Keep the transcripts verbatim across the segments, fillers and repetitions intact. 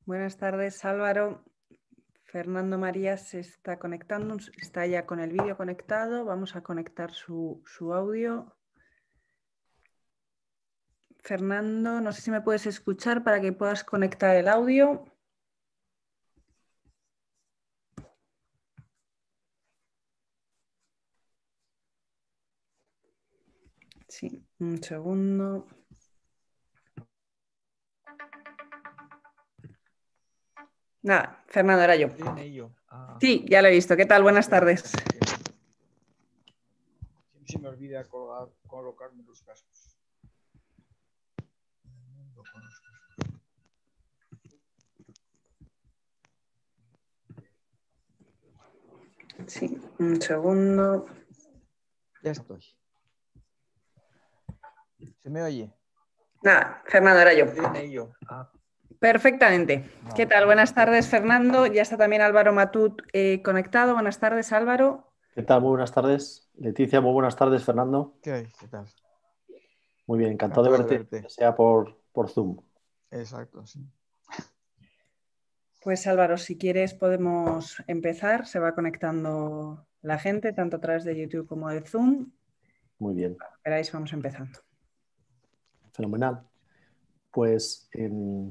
Buenas tardes, Álvaro. Fernando Marías se está conectando, está ya con el vídeo conectado. Vamos a conectar su, su audio. Fernando, no sé si me puedes escuchar para que puedas conectar el audio. Sí, un segundo. Nada, Fernando, era yo. Ah, Sí, ya lo he visto. ¿Qué tal? Buenas tardes. Siempre se me olvida colgar, colocarme los cascos. Sí, un segundo. Ya estoy. ¿Se me oye? Nada, Fernando, era yo. yo. Ah. Perfectamente. Vale. ¿Qué tal? Buenas tardes, Fernando. Ya está también Álvaro Matut eh, conectado. Buenas tardes, Álvaro. ¿Qué tal? Muy buenas tardes. Leticia, muy buenas tardes, Fernando. ¿Qué hay? ¿Qué tal? Muy bien, encantado, Encantado de de verte, verte. que sea por, por Zoom. Exacto, sí. Pues Álvaro, si quieres podemos empezar. Se va conectando la gente, tanto a través de YouTube como de Zoom. Muy bien. Veráis, vamos empezando. Fenomenal. Pues eh,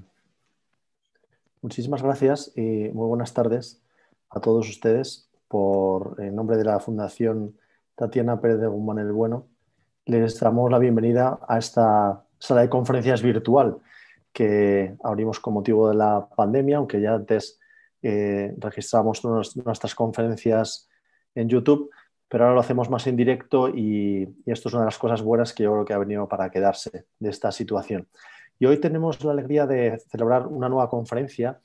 muchísimas gracias y muy buenas tardes a todos ustedes. Por en nombre de la Fundación Tatiana Pérez de Guzmán el Bueno, les damos la bienvenida a esta sala de conferencias virtual que abrimos con motivo de la pandemia, aunque ya antes eh, registramos nuestras conferencias en YouTube, pero ahora lo hacemos más en directo y, y esto es una de las cosas buenas que yo creo que ha venido para quedarse de esta situación. Y hoy tenemos la alegría de celebrar una nueva conferencia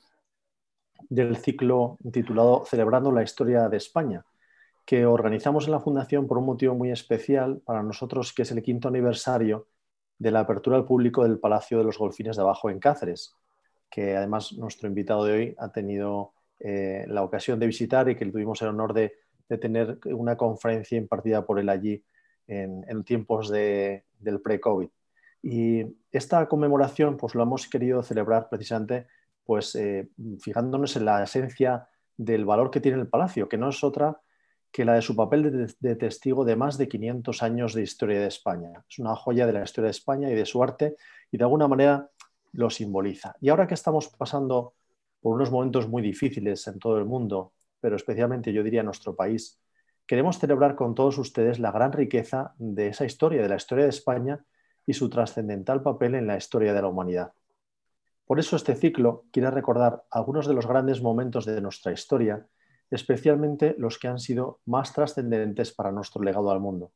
del ciclo titulado Celebrando la Historia de España, que organizamos en la Fundación por un motivo muy especial para nosotros, que es el quinto aniversario de la apertura al público del Palacio de los Golfines de Abajo en Cáceres, que además nuestro invitado de hoy ha tenido eh, la ocasión de visitar y que tuvimos el honor de, de tener una conferencia impartida por él allí en, en tiempos de, del pre-COVID. Y esta conmemoración pues lo hemos querido celebrar precisamente pues, eh, fijándonos en la esencia del valor que tiene el palacio, que no es otra que la de su papel de, de testigo de más de quinientos años de historia de España. Es una joya de la historia de España y de su arte y de alguna manera lo simboliza. Y ahora que estamos pasando por unos momentos muy difíciles en todo el mundo, pero especialmente yo diría en nuestro país, queremos celebrar con todos ustedes la gran riqueza de esa historia, de la historia de España y su trascendental papel en la historia de la humanidad. Por eso este ciclo quiere recordar algunos de los grandes momentos de nuestra historia, especialmente los que han sido más trascendentes para nuestro legado al mundo.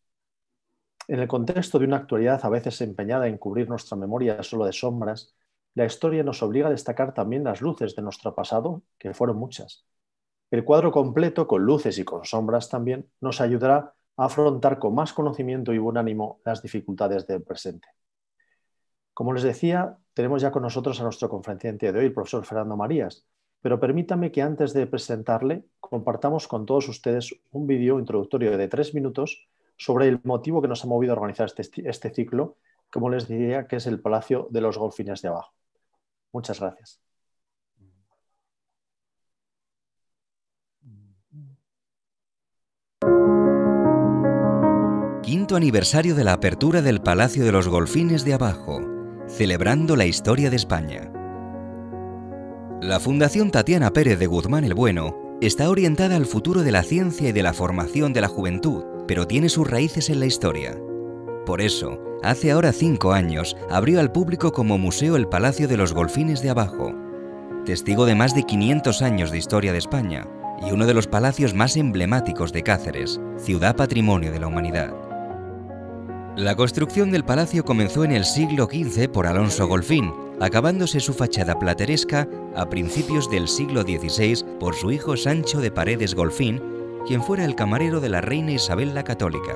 En el contexto de una actualidad a veces empeñada en cubrir nuestra memoria solo de sombras, la historia nos obliga a destacar también las luces de nuestro pasado, que fueron muchas. El cuadro completo, con luces y con sombras también, nos ayudará a afrontar con más conocimiento y buen ánimo las dificultades del presente. Como les decía, tenemos ya con nosotros a nuestro conferenciante de hoy, el profesor Fernando Marías, pero permítanme que antes de presentarle compartamos con todos ustedes un vídeo introductorio de tres minutos sobre el motivo que nos ha movido a organizar este, este ciclo, como les diría, que es el Palacio de los Golfines de Abajo. Muchas gracias. Quinto aniversario de la apertura del Palacio de los Golfines de Abajo, celebrando la historia de España. La Fundación Tatiana Pérez de Guzmán el Bueno está orientada al futuro de la ciencia y de la formación de la juventud, pero tiene sus raíces en la historia. Por eso, hace ahora cinco años, abrió al público como museo el Palacio de los Golfines de Abajo, testigo de más de quinientos años de historia de España y uno de los palacios más emblemáticos de Cáceres, ciudad patrimonio de la humanidad. La construcción del palacio comenzó en el siglo quince por Alonso Golfín, acabándose su fachada plateresca a principios del siglo dieciséis por su hijo Sancho de Paredes Golfín, quien fuera el camarero de la reina Isabel la Católica.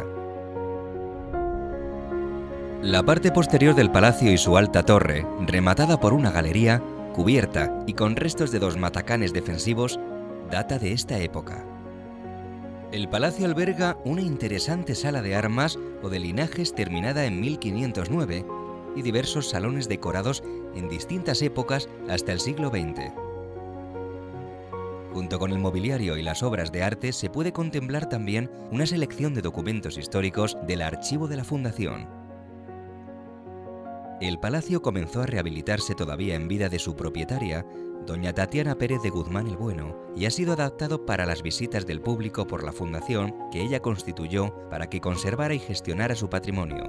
La parte posterior del palacio y su alta torre, rematada por una galería, cubierta y con restos de dos matacanes defensivos, data de esta época. El palacio alberga una interesante sala de armas o de linajes terminada en mil quinientos nueve y diversos salones decorados en distintas épocas hasta el siglo veinte. Junto con el mobiliario y las obras de arte se puede contemplar también una selección de documentos históricos del archivo de la Fundación. El palacio comenzó a rehabilitarse todavía en vida de su propietaria, doña Tatiana Pérez de Guzmán el Bueno, y ha sido adaptado para las visitas del público por la Fundación que ella constituyó para que conservara y gestionara su patrimonio.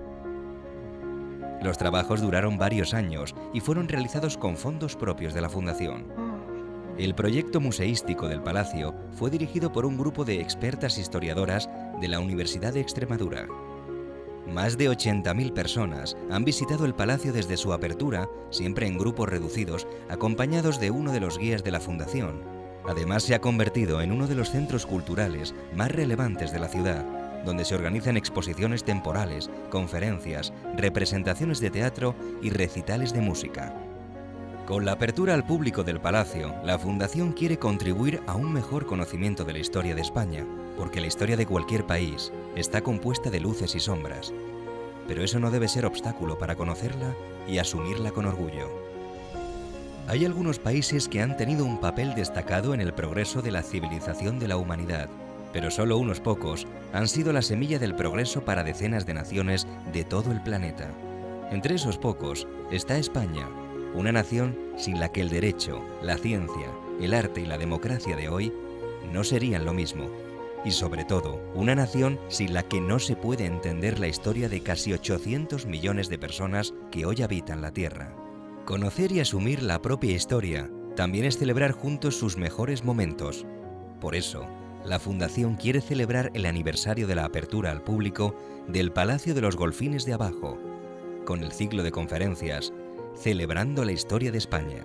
Los trabajos duraron varios años y fueron realizados con fondos propios de la Fundación. El proyecto museístico del palacio fue dirigido por un grupo de expertas historiadoras de la Universidad de Extremadura. Más de ochenta mil personas han visitado el palacio desde su apertura, siempre en grupos reducidos, acompañados de uno de los guías de la Fundación. Además, se ha convertido en uno de los centros culturales más relevantes de la ciudad, donde se organizan exposiciones temporales, conferencias, representaciones de teatro y recitales de música. Con la apertura al público del palacio, la Fundación quiere contribuir a un mejor conocimiento de la historia de España, porque la historia de cualquier país está compuesta de luces y sombras. Pero eso no debe ser obstáculo para conocerla y asumirla con orgullo. Hay algunos países que han tenido un papel destacado en el progreso de la civilización de la humanidad, pero solo unos pocos han sido la semilla del progreso para decenas de naciones de todo el planeta. Entre esos pocos está España, una nación sin la que el derecho, la ciencia, el arte y la democracia de hoy no serían lo mismo. Y sobre todo, una nación sin la que no se puede entender la historia de casi ochocientos millones de personas que hoy habitan la Tierra. Conocer y asumir la propia historia también es celebrar juntos sus mejores momentos. Por eso, la Fundación quiere celebrar el aniversario de la apertura al público del Palacio de los Golfines de Abajo, con el ciclo de conferencias Celebrando la Historia de España.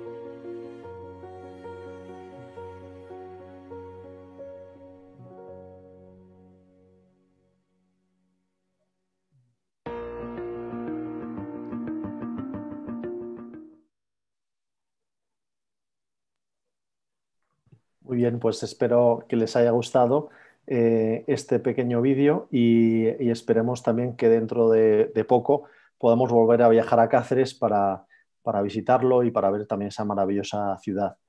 Muy bien, pues espero que les haya gustado eh, este pequeño vídeo y, y esperemos también que dentro de, de poco podamos volver a viajar a Cáceres para, para visitarlo y para ver también esa maravillosa ciudad.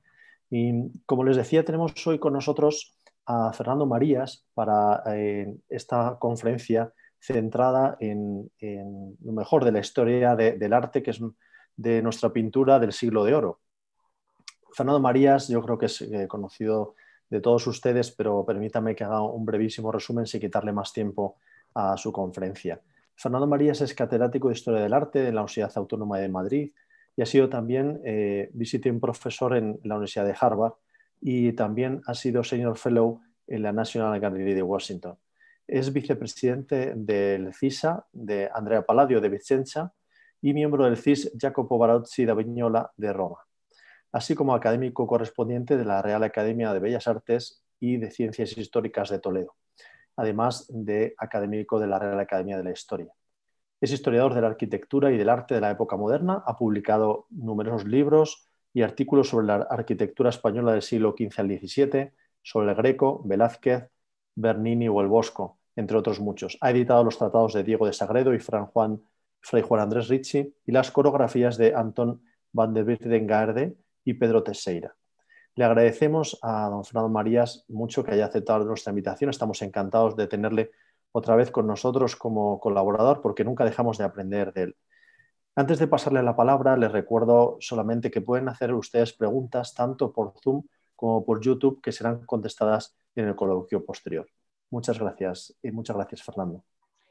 Y como les decía, tenemos hoy con nosotros a Fernando Marías para eh, esta conferencia centrada en, en lo mejor de la historia de, del arte, que es de nuestra pintura del siglo de oro. Fernando Marías, yo creo que es eh, conocido de todos ustedes, pero permítame que haga un brevísimo resumen sin quitarle más tiempo a su conferencia. Fernando Marías es catedrático de Historia del Arte en la Universidad Autónoma de Madrid y ha sido también eh, visiting professor en la Universidad de Harvard y también ha sido senior fellow en la National Gallery de Washington. Es vicepresidente del CISA de Andrea Palladio de Vicenza y miembro del C I S Jacopo Barozzi da Vignola de Roma, así como académico correspondiente de la Real Academia de Bellas Artes y de Ciencias Históricas de Toledo, además de académico de la Real Academia de la Historia. Es historiador de la arquitectura y del arte de la época moderna, ha publicado numerosos libros y artículos sobre la arquitectura española del siglo quince al diecisiete, sobre el Greco, Velázquez, Bernini o el Bosco, entre otros muchos. Ha editado los tratados de Diego de Sagredo y Fray Juan, Fray Juan Andrés Ricci y las coreografías de Anton van der Wirtengaerde y Pedro Teixeira. Le agradecemos a don Fernando Marías mucho que haya aceptado nuestra invitación. Estamos encantados de tenerle otra vez con nosotros como colaborador porque nunca dejamos de aprender de él. Antes de pasarle la palabra, les recuerdo solamente que pueden hacer ustedes preguntas tanto por Zoom como por YouTube que serán contestadas en el coloquio posterior. Muchas gracias y muchas gracias, Fernando.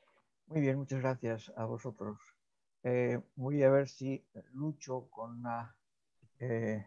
Muy bien, muchas gracias a vosotros. Eh, voy a ver si lucho con una... Eh...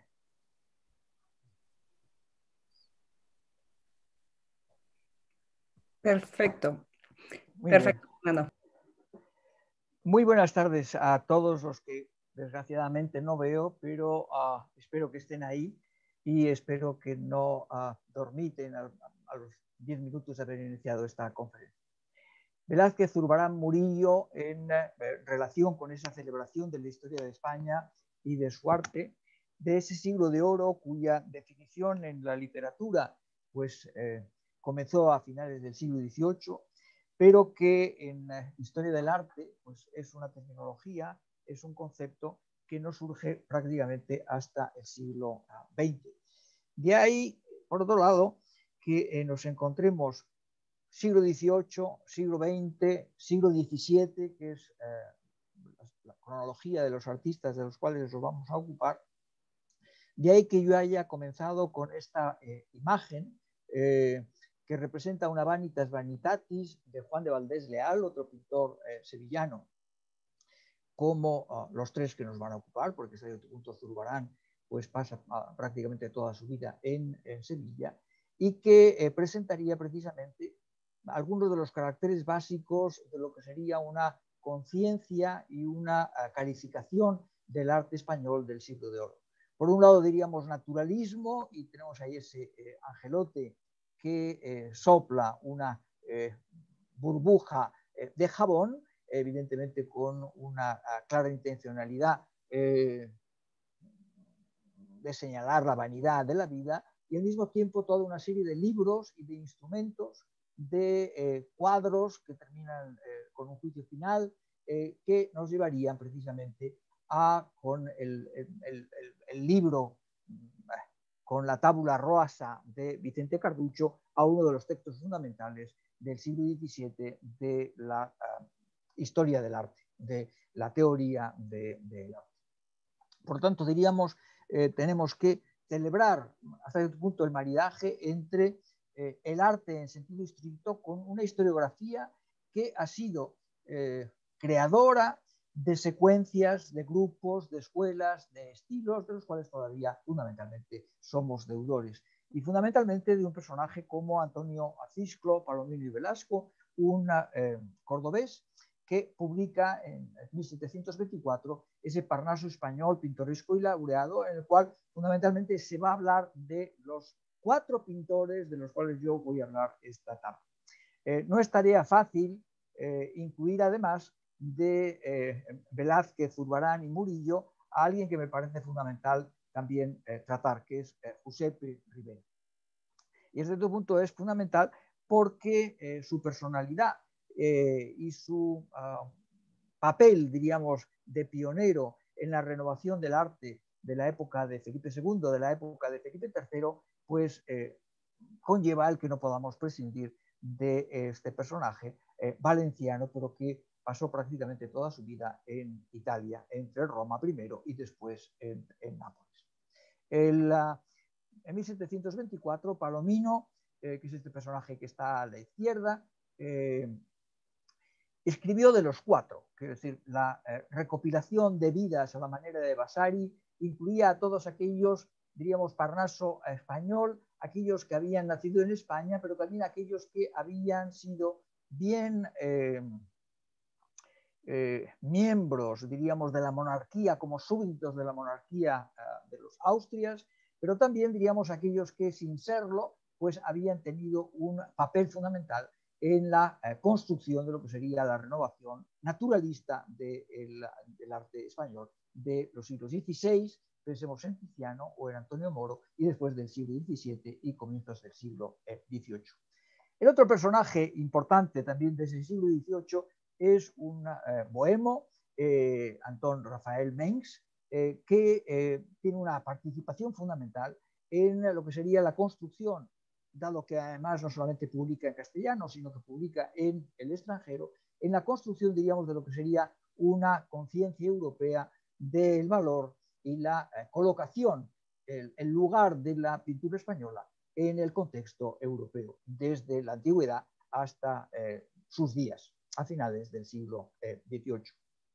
Perfecto. Muy Perfecto, bien. Fernando. Muy buenas tardes a todos los que desgraciadamente no veo, pero uh, espero que estén ahí y espero que no uh, dormiten a, a los diez minutos de haber iniciado esta conferencia. Velázquez Zurbarán Murillo, en eh, relación con esa celebración de la historia de España y de su arte, de ese siglo de oro cuya definición en la literatura pues, eh, comenzó a finales del siglo dieciocho, pero que en eh, historia del arte pues, es una terminología, es un concepto que no surge prácticamente hasta el siglo veinte. De ahí, por otro lado, que eh, nos encontremos siglo dieciocho, siglo veinte, siglo diecisiete, que es eh, la cronología de los artistas de los cuales nos vamos a ocupar. De ahí que yo haya comenzado con esta eh, imagen eh, que representa una Vanitas Vanitatis de Juan de Valdés Leal, otro pintor eh, sevillano, como uh, los tres que nos van a ocupar, porque hasta cierto punto Zurbarán pues, pasa uh, prácticamente toda su vida en, en Sevilla, y que eh, presentaría precisamente algunos de los caracteres básicos de lo que sería una conciencia y una uh, calificación del arte español del siglo de oro. Por un lado diríamos naturalismo, y tenemos ahí ese eh, angelote que eh, sopla una eh, burbuja eh, de jabón, evidentemente con una uh, clara intencionalidad eh, de señalar la vanidad de la vida, y al mismo tiempo toda una serie de libros y de instrumentos, de eh, cuadros que terminan eh, con un juicio final, eh, que nos llevarían precisamente a, con el, el, el, el libro, con la tabula rosa de Vicente Carducho, a uno de los textos fundamentales del siglo diecisiete de la uh, historia del arte, de la teoría del de arte. Por tanto, diríamos, eh, tenemos que celebrar hasta cierto punto el maridaje entre eh, el arte en sentido estricto con una historiografía que ha sido eh, creadora de secuencias, de grupos, de escuelas, de estilos, de los cuales todavía fundamentalmente somos deudores. Y fundamentalmente de un personaje como Antonio Acisclo, Palomino y Velasco, un eh, cordobés que publica en mil setecientos veinticuatro ese Parnaso español pintoresco y laureado, en el cual fundamentalmente se va a hablar de los cuatro pintores de los cuales yo voy a hablar esta tarde. Eh, no es tarea fácil eh, incluir además de eh, Velázquez, Zurbarán y Murillo a alguien que me parece fundamental también eh, tratar, que es eh, Giuseppe Ribera. Y desde este punto es fundamental porque eh, su personalidad eh, y su uh, papel, diríamos, de pionero en la renovación del arte de la época de Felipe segundo, de la época de Felipe tercero, pues eh, conlleva el que no podamos prescindir de este personaje eh, valenciano, pero que pasó prácticamente toda su vida en Italia, entre Roma primero y después en, en Nápoles. El, uh, en mil setecientos veinticuatro, Palomino, eh, que es este personaje que está a la izquierda, eh, escribió de los cuatro, quiero decir, la eh, recopilación de vidas a la manera de Vasari incluía a todos aquellos, diríamos, Parnaso español, aquellos que habían nacido en España, pero también aquellos que habían sido bien eh, eh, miembros, diríamos, de la monarquía, como súbditos de la monarquía eh, de los Austrias, pero también, diríamos, aquellos que sin serlo, pues habían tenido un papel fundamental en la eh, construcción de lo que sería la renovación naturalista de el, del arte español de los siglos dieciséis, pensemos en Tiziano o en Antonio Moro, y después del siglo diecisiete y comienzos del siglo dieciocho. El otro personaje importante también desde el siglo dieciocho es un eh, bohemo, eh, Antón Rafael Mengs, eh, que eh, tiene una participación fundamental en lo que sería la construcción, dado que además no solamente publica en castellano, sino que publica en el extranjero, en la construcción, diríamos, de lo que sería una conciencia europea del valor y la eh, colocación, el, el lugar de la pintura española en el contexto europeo, desde la antigüedad hasta eh, sus días, a finales del siglo dieciocho.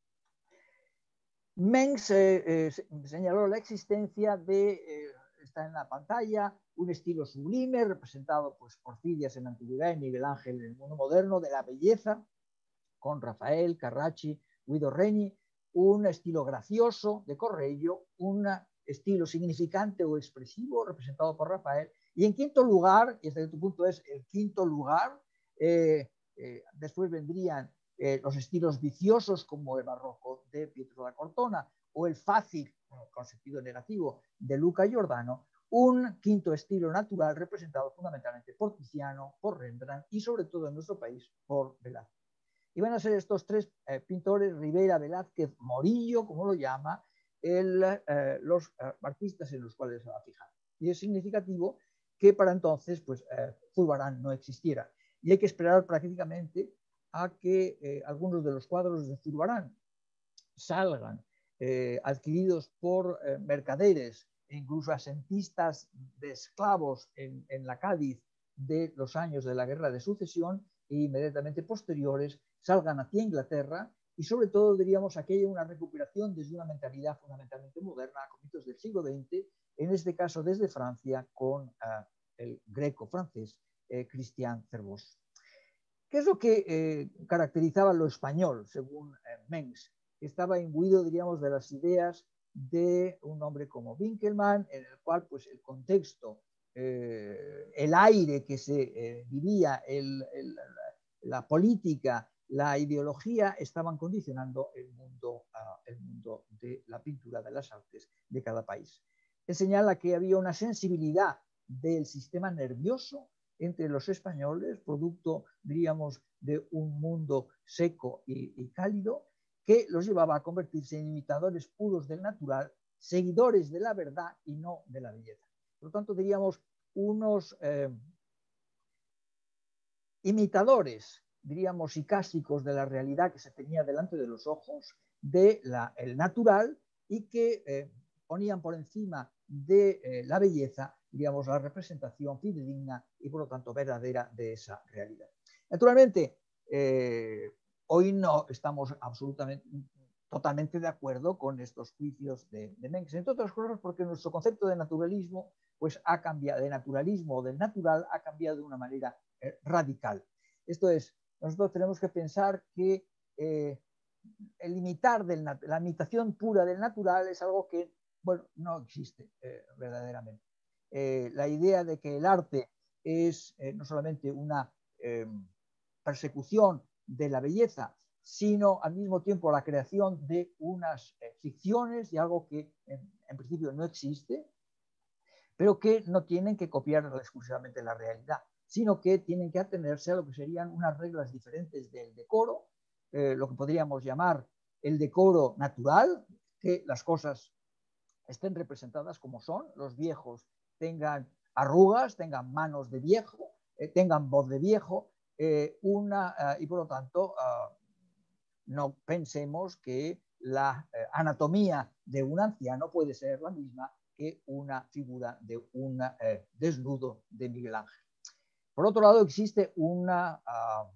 Mengs eh, eh, señaló la existencia de, eh, está en la pantalla, un estilo sublime representado pues, por Fidias en la antigüedad y Miguel Ángel en el mundo moderno, de la belleza, con Rafael, Carracci, Guido Reni, un estilo gracioso de Correggio, un estilo significante o expresivo representado por Rafael, y en quinto lugar, y hasta tu punto es el quinto lugar, eh, eh, después vendrían eh, los estilos viciosos como el barroco de Pietro da Cortona o el fácil, con sentido negativo, de Luca Giordano, un quinto estilo natural representado fundamentalmente por Tiziano, por Rembrandt y sobre todo en nuestro país por Velázquez. Y van a ser estos tres eh, pintores, Ribera, Velázquez, Morillo, como lo llama, el, eh, los eh, artistas en los cuales se va a fijar. Y es significativo que para entonces pues, eh, Zurbarán no existiera. Y hay que esperar prácticamente a que eh, algunos de los cuadros de Zurbarán salgan eh, adquiridos por eh, mercaderes e incluso asentistas de esclavos en, en la Cádiz de los años de la Guerra de Sucesión e inmediatamente posteriores salgan hacia Inglaterra y sobre todo diríamos que haya una recuperación desde una mentalidad fundamentalmente moderna a comienzos del siglo veinte, en este caso desde Francia con uh, el greco francés eh, Christian Cervos. ¿Qué es lo que eh, caracterizaba lo español según eh, Mengs? Estaba imbuido, diríamos, de las ideas de un hombre como Winkelmann, en el cual pues, el contexto, eh, el aire que se eh, vivía, el, el, la política, la ideología, estaban condicionando el mundo, uh, el mundo de la pintura, de las artes de cada país. Él señala que había una sensibilidad del sistema nervioso entre los españoles, producto, diríamos, de un mundo seco y, y cálido, que los llevaba a convertirse en imitadores puros del natural, seguidores de la verdad y no de la belleza. Por lo tanto, diríamos, unos eh, imitadores, diríamos, icásicos de la realidad que se tenía delante de los ojos, del de natural, y que eh, ponían por encima de eh, la belleza, diríamos, la representación fidedigna y, por lo tanto, verdadera de esa realidad. Naturalmente, eh, hoy no estamos absolutamente, totalmente de acuerdo con estos juicios de, de Mengs, entre otras cosas porque nuestro concepto de naturalismo pues, ha cambiado, de naturalismo o del natural ha cambiado de una manera eh, radical. Esto es, nosotros tenemos que pensar que eh, el imitar del, la imitación pura del natural es algo que, bueno, no existe eh, verdaderamente. Eh, la idea de que el arte es eh, no solamente una eh, persecución de la belleza, sino al mismo tiempo la creación de unas eh, ficciones y algo que en, en principio no existe, pero que no tienen que copiar exclusivamente la realidad, sino que tienen que atenerse a lo que serían unas reglas diferentes del decoro, eh, lo que podríamos llamar el decoro natural, que las cosas estén representadas como son, los viejos tengan arrugas, tengan manos de viejo, eh, tengan voz de viejo, eh, una, uh, y por lo tanto uh, no pensemos que la eh, anatomía de un anciano puede ser la misma que una figura de un eh, desnudo de Miguel Ángel. Por otro lado, existe un uh,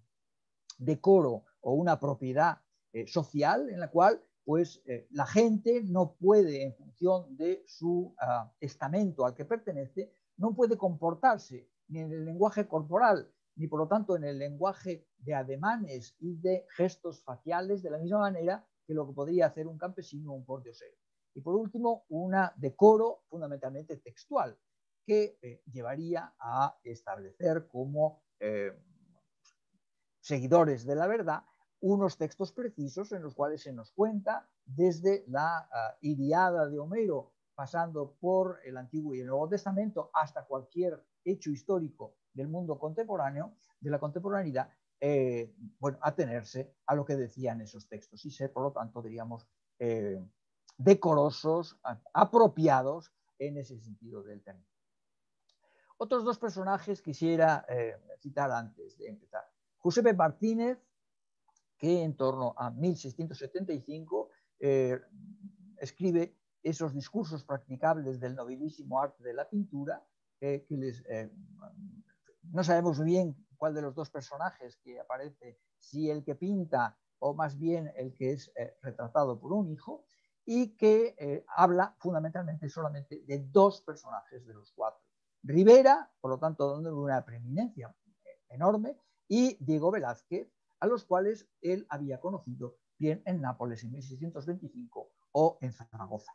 decoro o una propiedad eh, social en la cual pues, eh, la gente no puede, en función de su uh, estamento al que pertenece, no puede comportarse ni en el lenguaje corporal, ni por lo tanto en el lenguaje de ademanes y de gestos faciales de la misma manera que lo que podría hacer un campesino o un pordiosero. Y por último, un decoro fundamentalmente textual, que eh, llevaría a establecer como eh, seguidores de la verdad unos textos precisos en los cuales se nos cuenta desde la uh, Ilíada de Homero, pasando por el Antiguo y el Nuevo Testamento, hasta cualquier hecho histórico del mundo contemporáneo, de la contemporaneidad, eh, bueno, atenerse a lo que decían esos textos y ser, por lo tanto, diríamos, eh, decorosos, apropiados en ese sentido del término. Otros dos personajes quisiera eh, citar antes de empezar. Giuseppe Martínez, que en torno a mil seiscientos setenta y cinco eh, escribe esos discursos practicables del nobilísimo arte de la pintura, eh, que les, eh, no sabemos muy bien cuál de los dos personajes que aparece, si el que pinta o más bien el que es eh, retratado por un hijo, y que eh, habla fundamentalmente solamente de dos personajes de los cuatro. Rivera, por lo tanto, dando una preeminencia enorme, y Diego Velázquez, a los cuales él había conocido bien en Nápoles en mil seiscientos veinticinco o en Zaragoza.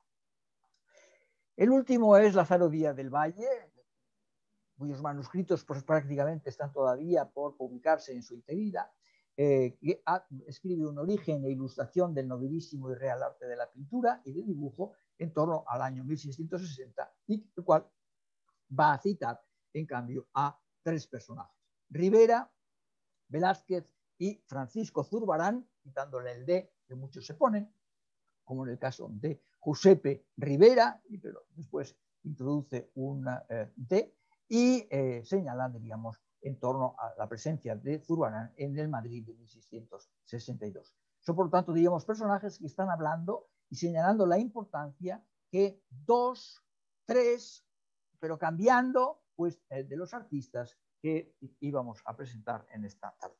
El último es Lázaro Díaz del Valle, cuyos manuscritos pues, prácticamente están todavía por publicarse en su integridad, eh, que ha, escribe un origen e ilustración del nobilísimo y real arte de la pintura y del dibujo en torno al año mil seiscientos sesenta, y el cual va a citar, en cambio, a tres personajes: Rivera, Velázquez y Francisco Zurbarán, quitándole el D que muchos se ponen, como en el caso de Giuseppe Rivera, pero después introduce un eh, D y eh, señalan, diríamos, en torno a la presencia de Zurbarán en el Madrid de mil seiscientos sesenta y dos. Son, por lo tanto, diríamos, personajes que están hablando y señalando la importancia que dos, tres, pero cambiando pues, eh, de los artistas que íbamos a presentar en esta tarde.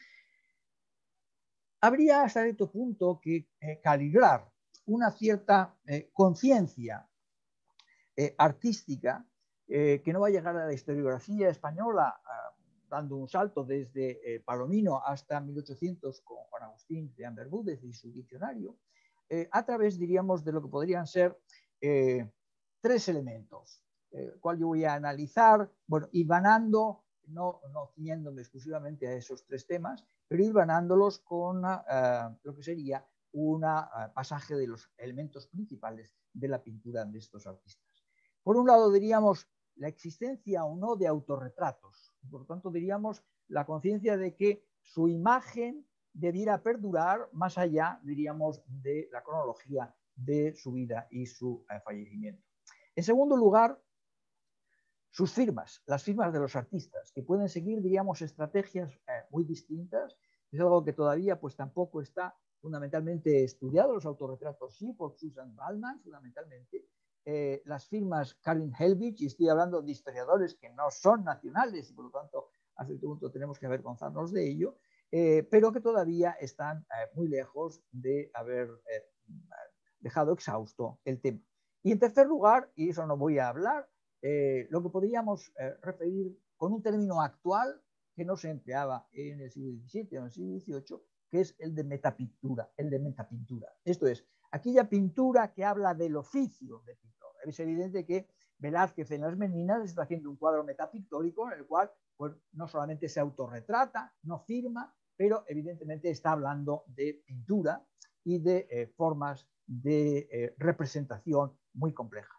Habría hasta cierto punto que eh, calibrar una cierta eh, conciencia eh, artística eh, que no va a llegar a la historiografía española eh, dando un salto desde eh, Palomino hasta mil ochocientos con Juan Agustín de Bermúdez y su diccionario, eh, a través, diríamos, de lo que podrían ser eh, tres elementos, eh, cual yo voy a analizar, bueno, hilvanando, no, no ciñéndome exclusivamente a esos tres temas, pero hilvanándolos con uh, lo que sería un uh, pasaje de los elementos principales de la pintura de estos artistas. Por un lado, diríamos la existencia o no de autorretratos. Por lo tanto, diríamos la conciencia de que su imagen debiera perdurar más allá, diríamos, de la cronología de su vida y su eh, fallecimiento. En segundo lugar, sus firmas, las firmas de los artistas, que pueden seguir, diríamos, estrategias eh, muy distintas. Es algo que todavía pues tampoco está fundamentalmente estudiado. Los autorretratos sí, por Susan Ballman, fundamentalmente. Eh, las firmas Karin Helbig, y estoy hablando de historiadores que no son nacionales y por lo tanto a cierto punto tenemos que avergonzarnos de ello, eh, pero que todavía están eh, muy lejos de haber eh, dejado exhausto el tema. Y en tercer lugar, y eso no voy a hablar, eh, lo que podríamos eh, referir con un término actual que no se empleaba en el siglo diecisiete o en el siglo dieciocho, que es el de metapintura, el de metapintura. Esto es, aquella pintura que habla del oficio de pintor. Es evidente que Velázquez en Las Meninas está haciendo un cuadro metapictórico en el cual pues, no solamente se autorretrata, no firma, pero evidentemente está hablando de pintura y de eh, formas de eh, representación muy complejas.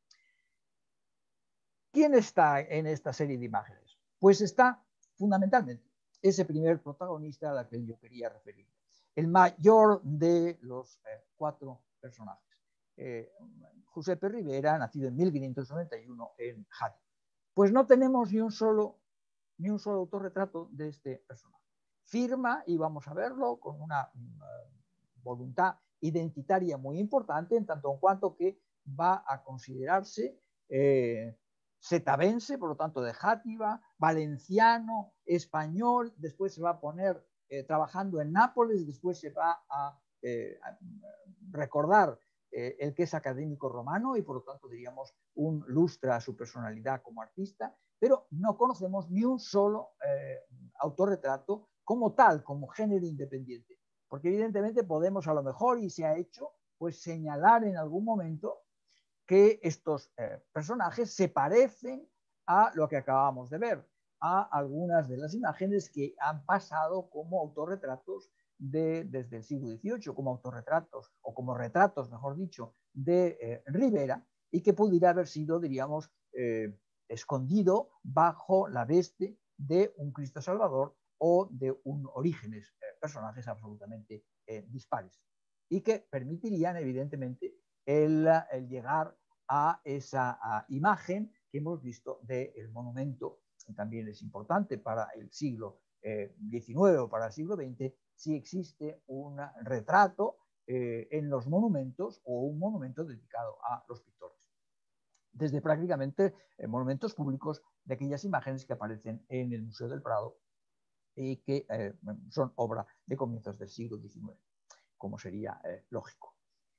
¿Quién está en esta serie de imágenes? Pues está fundamentalmente ese primer protagonista al que yo quería referir, el mayor de los eh, cuatro personajes. Eh, Giuseppe Rivera, nacido en mil quinientos noventa y uno en Játiva. Pues no tenemos ni un solo, ni un solo autorretrato de este personaje. Firma, y vamos a verlo, con una uh, voluntad identitaria muy importante, en tanto en cuanto que va a considerarse eh, setavense, por lo tanto de Játiva, valenciano, español, después se va a poner eh, trabajando en Nápoles, después se va a, eh, a recordar eh, el que es académico romano y por lo tanto diríamos un lustra a su personalidad como artista, pero no conocemos ni un solo eh, autorretrato como tal, como género independiente, porque evidentemente podemos a lo mejor, y se ha hecho, pues señalar en algún momento que estos eh, personajes se parecen a lo que acabamos de ver, a algunas de las imágenes que han pasado como autorretratos de, desde el siglo dieciocho, como autorretratos, o como retratos, mejor dicho, de eh, Rivera, y que pudiera haber sido, diríamos, eh, escondido bajo la veste de un Cristo Salvador o de un Orígenes, eh, personajes absolutamente eh, dispares, y que permitirían, evidentemente, El, el llegar a esa a imagen que hemos visto del monumento. También es importante para el siglo diecinueve o para el siglo veinte si existe un retrato eh, en los monumentos o un monumento dedicado a los pintores. Desde prácticamente eh, monumentos públicos de aquellas imágenes que aparecen en el Museo del Prado y que eh, son obra de comienzos del siglo diecinueve, como sería eh, lógico.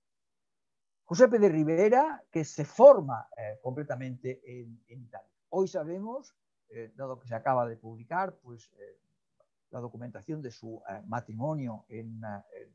Giuseppe de Rivera, que se forma eh, completamente en, en Italia. Hoy sabemos, eh, dado que se acaba de publicar, pues, eh, la documentación de su eh, matrimonio en, en,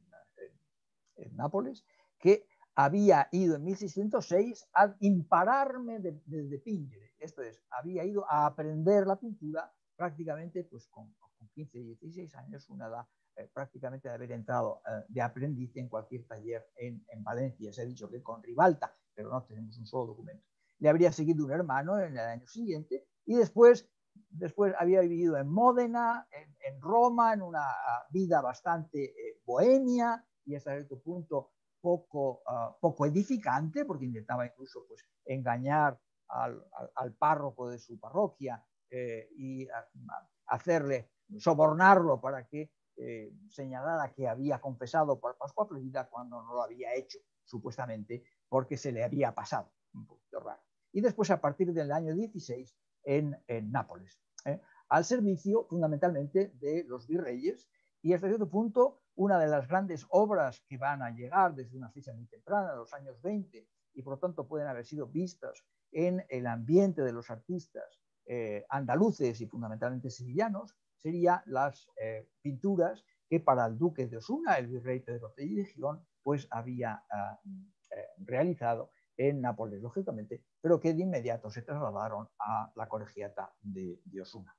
en, en Nápoles, que había ido en mil seiscientos seis ad impararme de, de, de pingere. Esto es, había ido a aprender la pintura prácticamente pues, con, con quince, dieciséis años, una edad Eh, prácticamente de haber entrado eh, de aprendiz en cualquier taller en, en Valencia. Se ha dicho que con Ribalta, pero no tenemos un solo documento. Le habría seguido un hermano en el año siguiente y después, después había vivido en Módena, en, en Roma, en una vida bastante eh, bohemia y hasta cierto punto poco, uh, poco edificante, porque intentaba incluso pues, engañar al, al, al párroco de su parroquia eh, y a, a hacerle, sobornarlo para que eh, señalara que había confesado por Pascua Florida cuando no lo había hecho, supuestamente porque se le había pasado, un poquito raro. Y después, a partir del año dieciséis, en, en Nápoles, ¿eh? al servicio fundamentalmente de los virreyes, y hasta cierto punto una de las grandes obras que van a llegar desde una fecha muy temprana, los años veinte, y por lo tanto pueden haber sido vistas en el ambiente de los artistas eh, andaluces y fundamentalmente sevillanos, serían las eh, pinturas que para el duque de Osuna, el virrey Pedro Tellez de Girón, pues había uh, eh, realizado en Nápoles, lógicamente, pero que de inmediato se trasladaron a la colegiata de, de Osuna.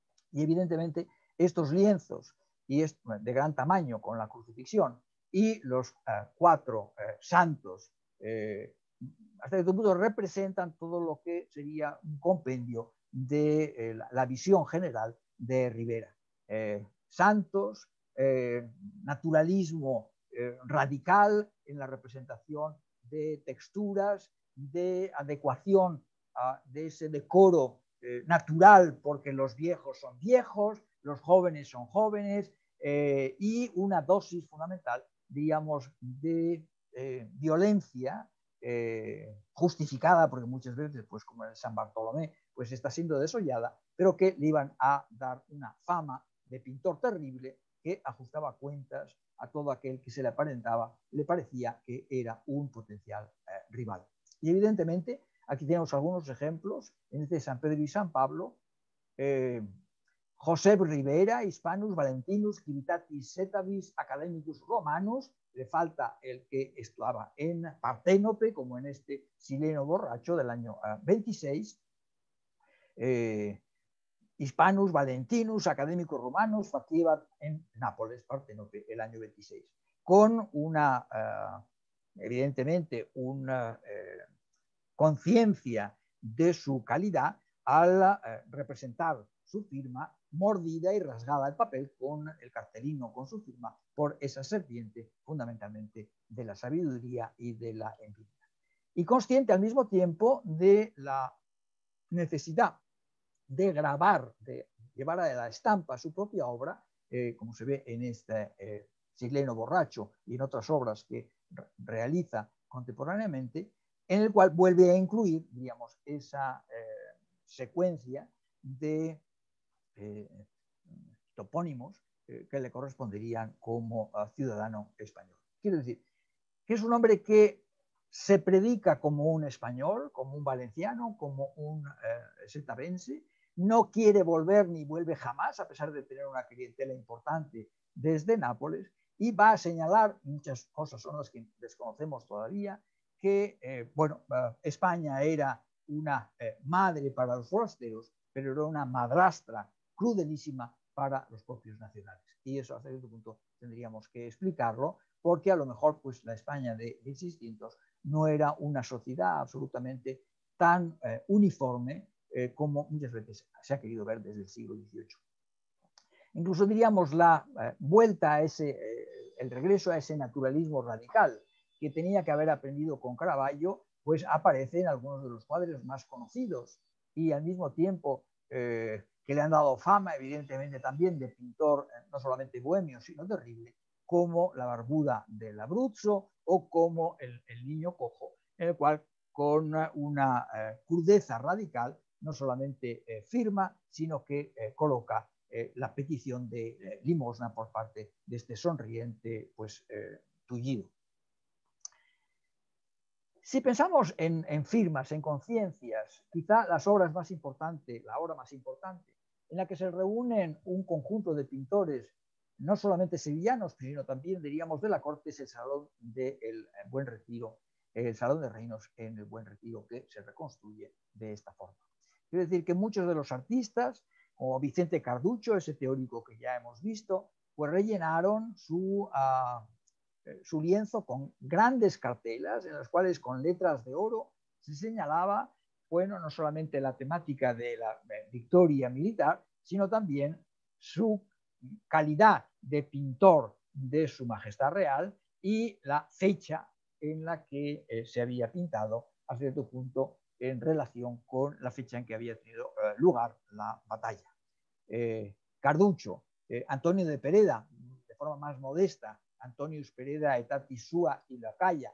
Y evidentemente estos lienzos y es, de gran tamaño con la crucifixión y los uh, cuatro uh, santos eh, hasta cierto punto representan todo lo que sería un compendio de eh, la, la visión general de Ribera. Eh, santos, eh, naturalismo eh, radical en la representación de texturas, de adecuación uh, de ese decoro eh, natural, porque los viejos son viejos, los jóvenes son jóvenes, eh, y una dosis fundamental, digamos, de eh, violencia eh, justificada, porque muchas veces, pues como en San Bartolomé, pues está siendo desollada, pero que le iban a dar una fama de pintor terrible que ajustaba cuentas a todo aquel que se le aparentaba, le parecía que era un potencial eh, rival. Y evidentemente, aquí tenemos algunos ejemplos, en este San Pedro y San Pablo, eh, Josep Ribera, Hispanus, Valentinus, Civitatis Setavis, Academicus Romanus, le falta el que estaba en Parténope, como en este Sileno borracho del año uh, veintiséis, eh, Hispanus, Valentinus, Académicos Romanos, Faciebat en Nápoles, Parténope, el año veintiséis, con una, uh, evidentemente, una uh, conciencia de su calidad al uh, representar su firma mordida y rasgada el papel con el cartelino con su firma por esa serpiente fundamentalmente de la sabiduría y de la envidia. Y consciente al mismo tiempo de la necesidad de grabar, de llevar a la estampa su propia obra, eh, como se ve en este eh, Sileno borracho y en otras obras que re realiza contemporáneamente, en el cual vuelve a incluir, digamos, esa eh, secuencia de Eh, topónimos eh, que le corresponderían como uh, ciudadano español. Quiero decir, que es un hombre que se predica como un español, como un valenciano, como un eh, setabense, no quiere volver ni vuelve jamás, a pesar de tener una clientela importante desde Nápoles, y va a señalar, muchas cosas son las que desconocemos todavía, que, eh, bueno, uh, España era una eh, madre para los forasteros, pero era una madrastra crudelísima para los propios nacionales. Y eso hasta cierto punto tendríamos que explicarlo, porque a lo mejor pues, la España de mil seiscientos no era una sociedad absolutamente tan eh, uniforme eh, como muchas veces se ha querido ver desde el siglo dieciocho. Incluso diríamos la eh, vuelta a ese, eh, el regreso a ese naturalismo radical que tenía que haber aprendido con Caravaggio, pues aparece en algunos de los cuadros más conocidos y al mismo tiempo eh, que le han dado fama, evidentemente, también de pintor eh, no solamente bohemio, sino terrible, como La barbuda del Abruzzo o como El, el niño cojo, en el cual con una, una eh, crudeza radical no solamente eh, firma, sino que eh, coloca eh, la petición de eh, limosna por parte de este sonriente pues, eh, tullido. Si pensamos en, en firmas, en conciencias, quizá las obras más importantes, la obra más importante, en la que se reúnen un conjunto de pintores, no solamente sevillanos, sino también, diríamos, de la corte, es el Salón del Buen Retiro, el Salón de Reinos en el Buen Retiro, que se reconstruye de esta forma. Quiero decir que muchos de los artistas, como Vicente Carducho, ese teórico que ya hemos visto, pues rellenaron su... Uh, su lienzo con grandes cartelas en las cuales con letras de oro se señalaba, bueno, no solamente la temática de la victoria militar, sino también su calidad de pintor de su majestad real y la fecha en la que eh, se había pintado a cierto punto en relación con la fecha en que había tenido eh, lugar la batalla. Eh, Carducho, eh, Antonio de Pereda, de forma más modesta, Antonius Pereda etati sua y la calla,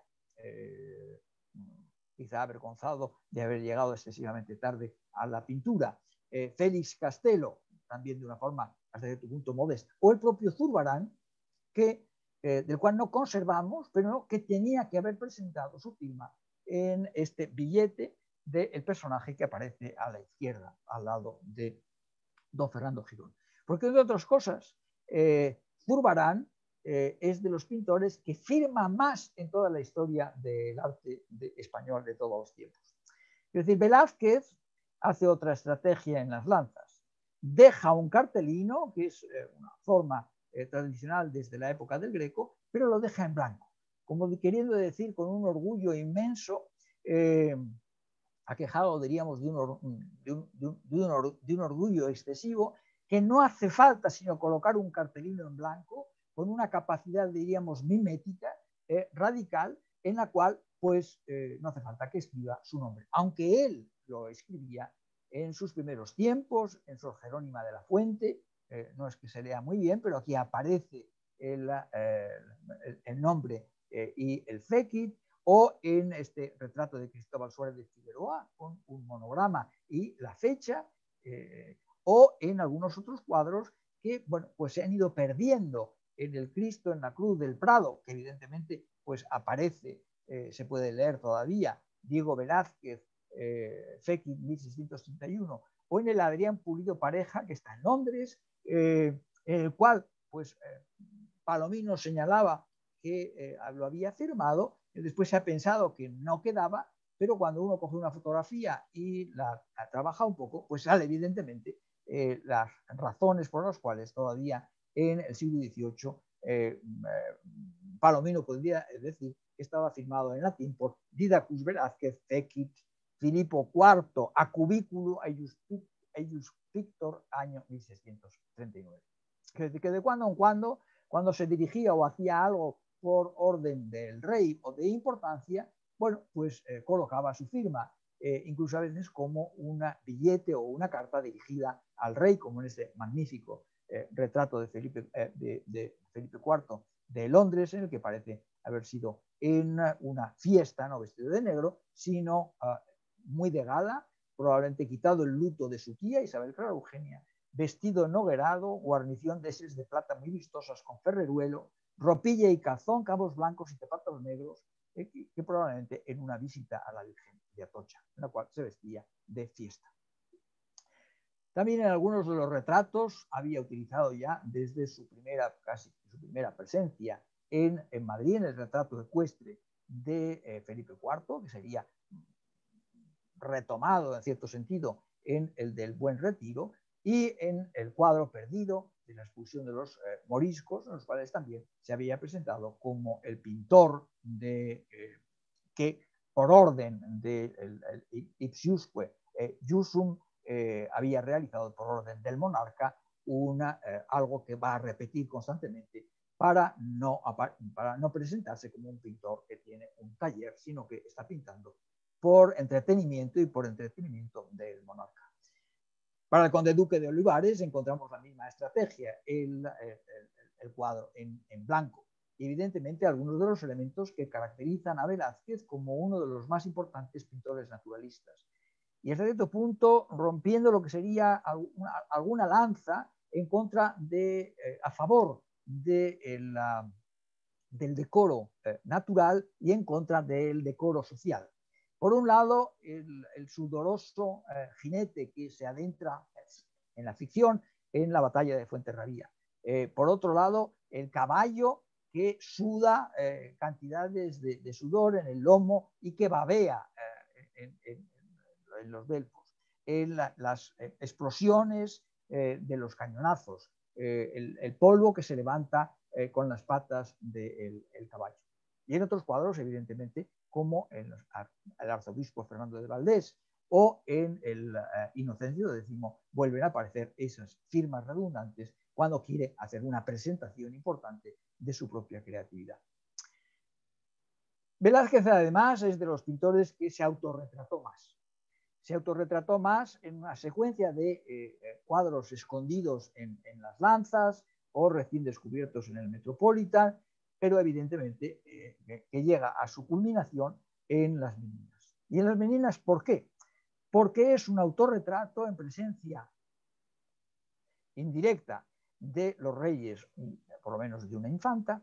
eh, quizá avergonzado de haber llegado excesivamente tarde a la pintura. Eh, Félix Castelo, también de una forma hasta cierto punto modesta, o el propio Zurbarán, que, eh, del cual no conservamos, pero que tenía que haber presentado su firma en este billete del personaje que aparece a la izquierda, al lado de don Fernando Girón. Porque, entre otras cosas, eh, Zurbarán eh, es de los pintores que firma más en toda la historia del arte de, español de todos los tiempos. Es decir, Velázquez hace otra estrategia en las lanzas. Deja un cartelino, que es eh, una forma eh, tradicional desde la época del Greco, pero lo deja en blanco, como queriendo decir con un orgullo inmenso, eh, aquejado, diríamos, de un, de, un, de, un, de, un, de un orgullo excesivo, que no hace falta sino colocar un cartelino en blanco con una capacidad, diríamos, mimética, eh, radical, en la cual pues eh, no hace falta que escriba su nombre, aunque él lo escribía en sus primeros tiempos, en Sor Jerónima de la Fuente, eh, no es que se lea muy bien, pero aquí aparece el, eh, el, el nombre eh, y el féquit, o en este retrato de Cristóbal Suárez de Figueroa con un monograma y la fecha, eh, o en algunos otros cuadros que, bueno, pues se han ido perdiendo en el Cristo en la Cruz del Prado, que evidentemente pues aparece, eh, se puede leer todavía, Diego Velázquez, eh, féquit mil seiscientos treinta y uno, o en el Adrián Pulido Pareja, que está en Londres, eh, en el cual pues eh, Palomino señalaba que eh, lo había firmado. Después se ha pensado que no quedaba, pero cuando uno coge una fotografía y la, la trabaja un poco, pues sale evidentemente eh, las razones por las cuales todavía en el siglo dieciocho eh, eh, Palomino podría decir que estaba firmado en latín por Didacus Velázquez, féquit, Filipo cuarto, a cubículo, eius pictor, año mil seiscientos treinta y nueve. Que de cuando en cuando, cuando se dirigía o hacía algo por orden del rey o de importancia, bueno, pues eh, colocaba su firma, eh, incluso a veces como un billete o una carta dirigida al rey, como en este magnífico eh, retrato de Felipe, eh, de, de Felipe cuarto de Londres, en el que parece haber sido en una fiesta, no vestido de negro, sino uh, muy de gala, probablemente quitado el luto de su tía Isabel Clara Eugenia, vestido noguerado, guarnición de eses de plata muy vistosas con ferreruelo, ropilla y calzón, cabos blancos y zapatos negros, eh, que, que probablemente en una visita a la Virgen de Atocha, en la cual se vestía de fiesta. También en algunos de los retratos había utilizado ya desde su primera, casi su primera presencia en, en Madrid, en el retrato ecuestre de eh, Felipe cuarto, que sería retomado en cierto sentido en el del Buen Retiro, y en el cuadro perdido de la expulsión de los eh, moriscos, en los cuales también se había presentado como el pintor de, eh, que por orden de el, el ipsiusque eh, iusum eh, había realizado por orden del monarca una, eh, algo que va a repetir constantemente para no, para no presentarse como un pintor que tiene un taller, sino que está pintando por entretenimiento y por entretenimiento del monarca. Para el conde duque de Olivares encontramos la misma estrategia, el, el, el cuadro en, en blanco. Y evidentemente algunos de los elementos que caracterizan a Velázquez como uno de los más importantes pintores naturalistas. Y hasta cierto punto rompiendo lo que sería alguna, alguna lanza en contra de, eh, a favor de el, uh, del decoro eh, natural y en contra del decoro social. Por un lado, el, el sudoroso eh, jinete que se adentra en la ficción en la batalla de Fuenterrabía. Eh, por otro lado, el caballo que suda eh, cantidades de, de sudor en el lomo y que babea eh, en, en, en los delfos. En la, las eh, explosiones eh, de los cañonazos, eh, el, el polvo que se levanta eh, con las patas del de caballo. Y en otros cuadros, evidentemente, como en los, el arzobispo Fernando de Valdés o en el uh, Inocencio décimo, vuelven a aparecer esas firmas redundantes cuando quiere hacer una presentación importante de su propia creatividad. Velázquez, además, es de los pintores que se autorretrató más. Se autorretrató más en una secuencia de eh, cuadros escondidos en, en las lanzas o recién descubiertos en el Metropolitan, pero evidentemente eh, que llega a su culminación en Las Meninas. ¿Y en Las Meninas por qué? Porque es un autorretrato en presencia indirecta de los reyes, por lo menos de una infanta,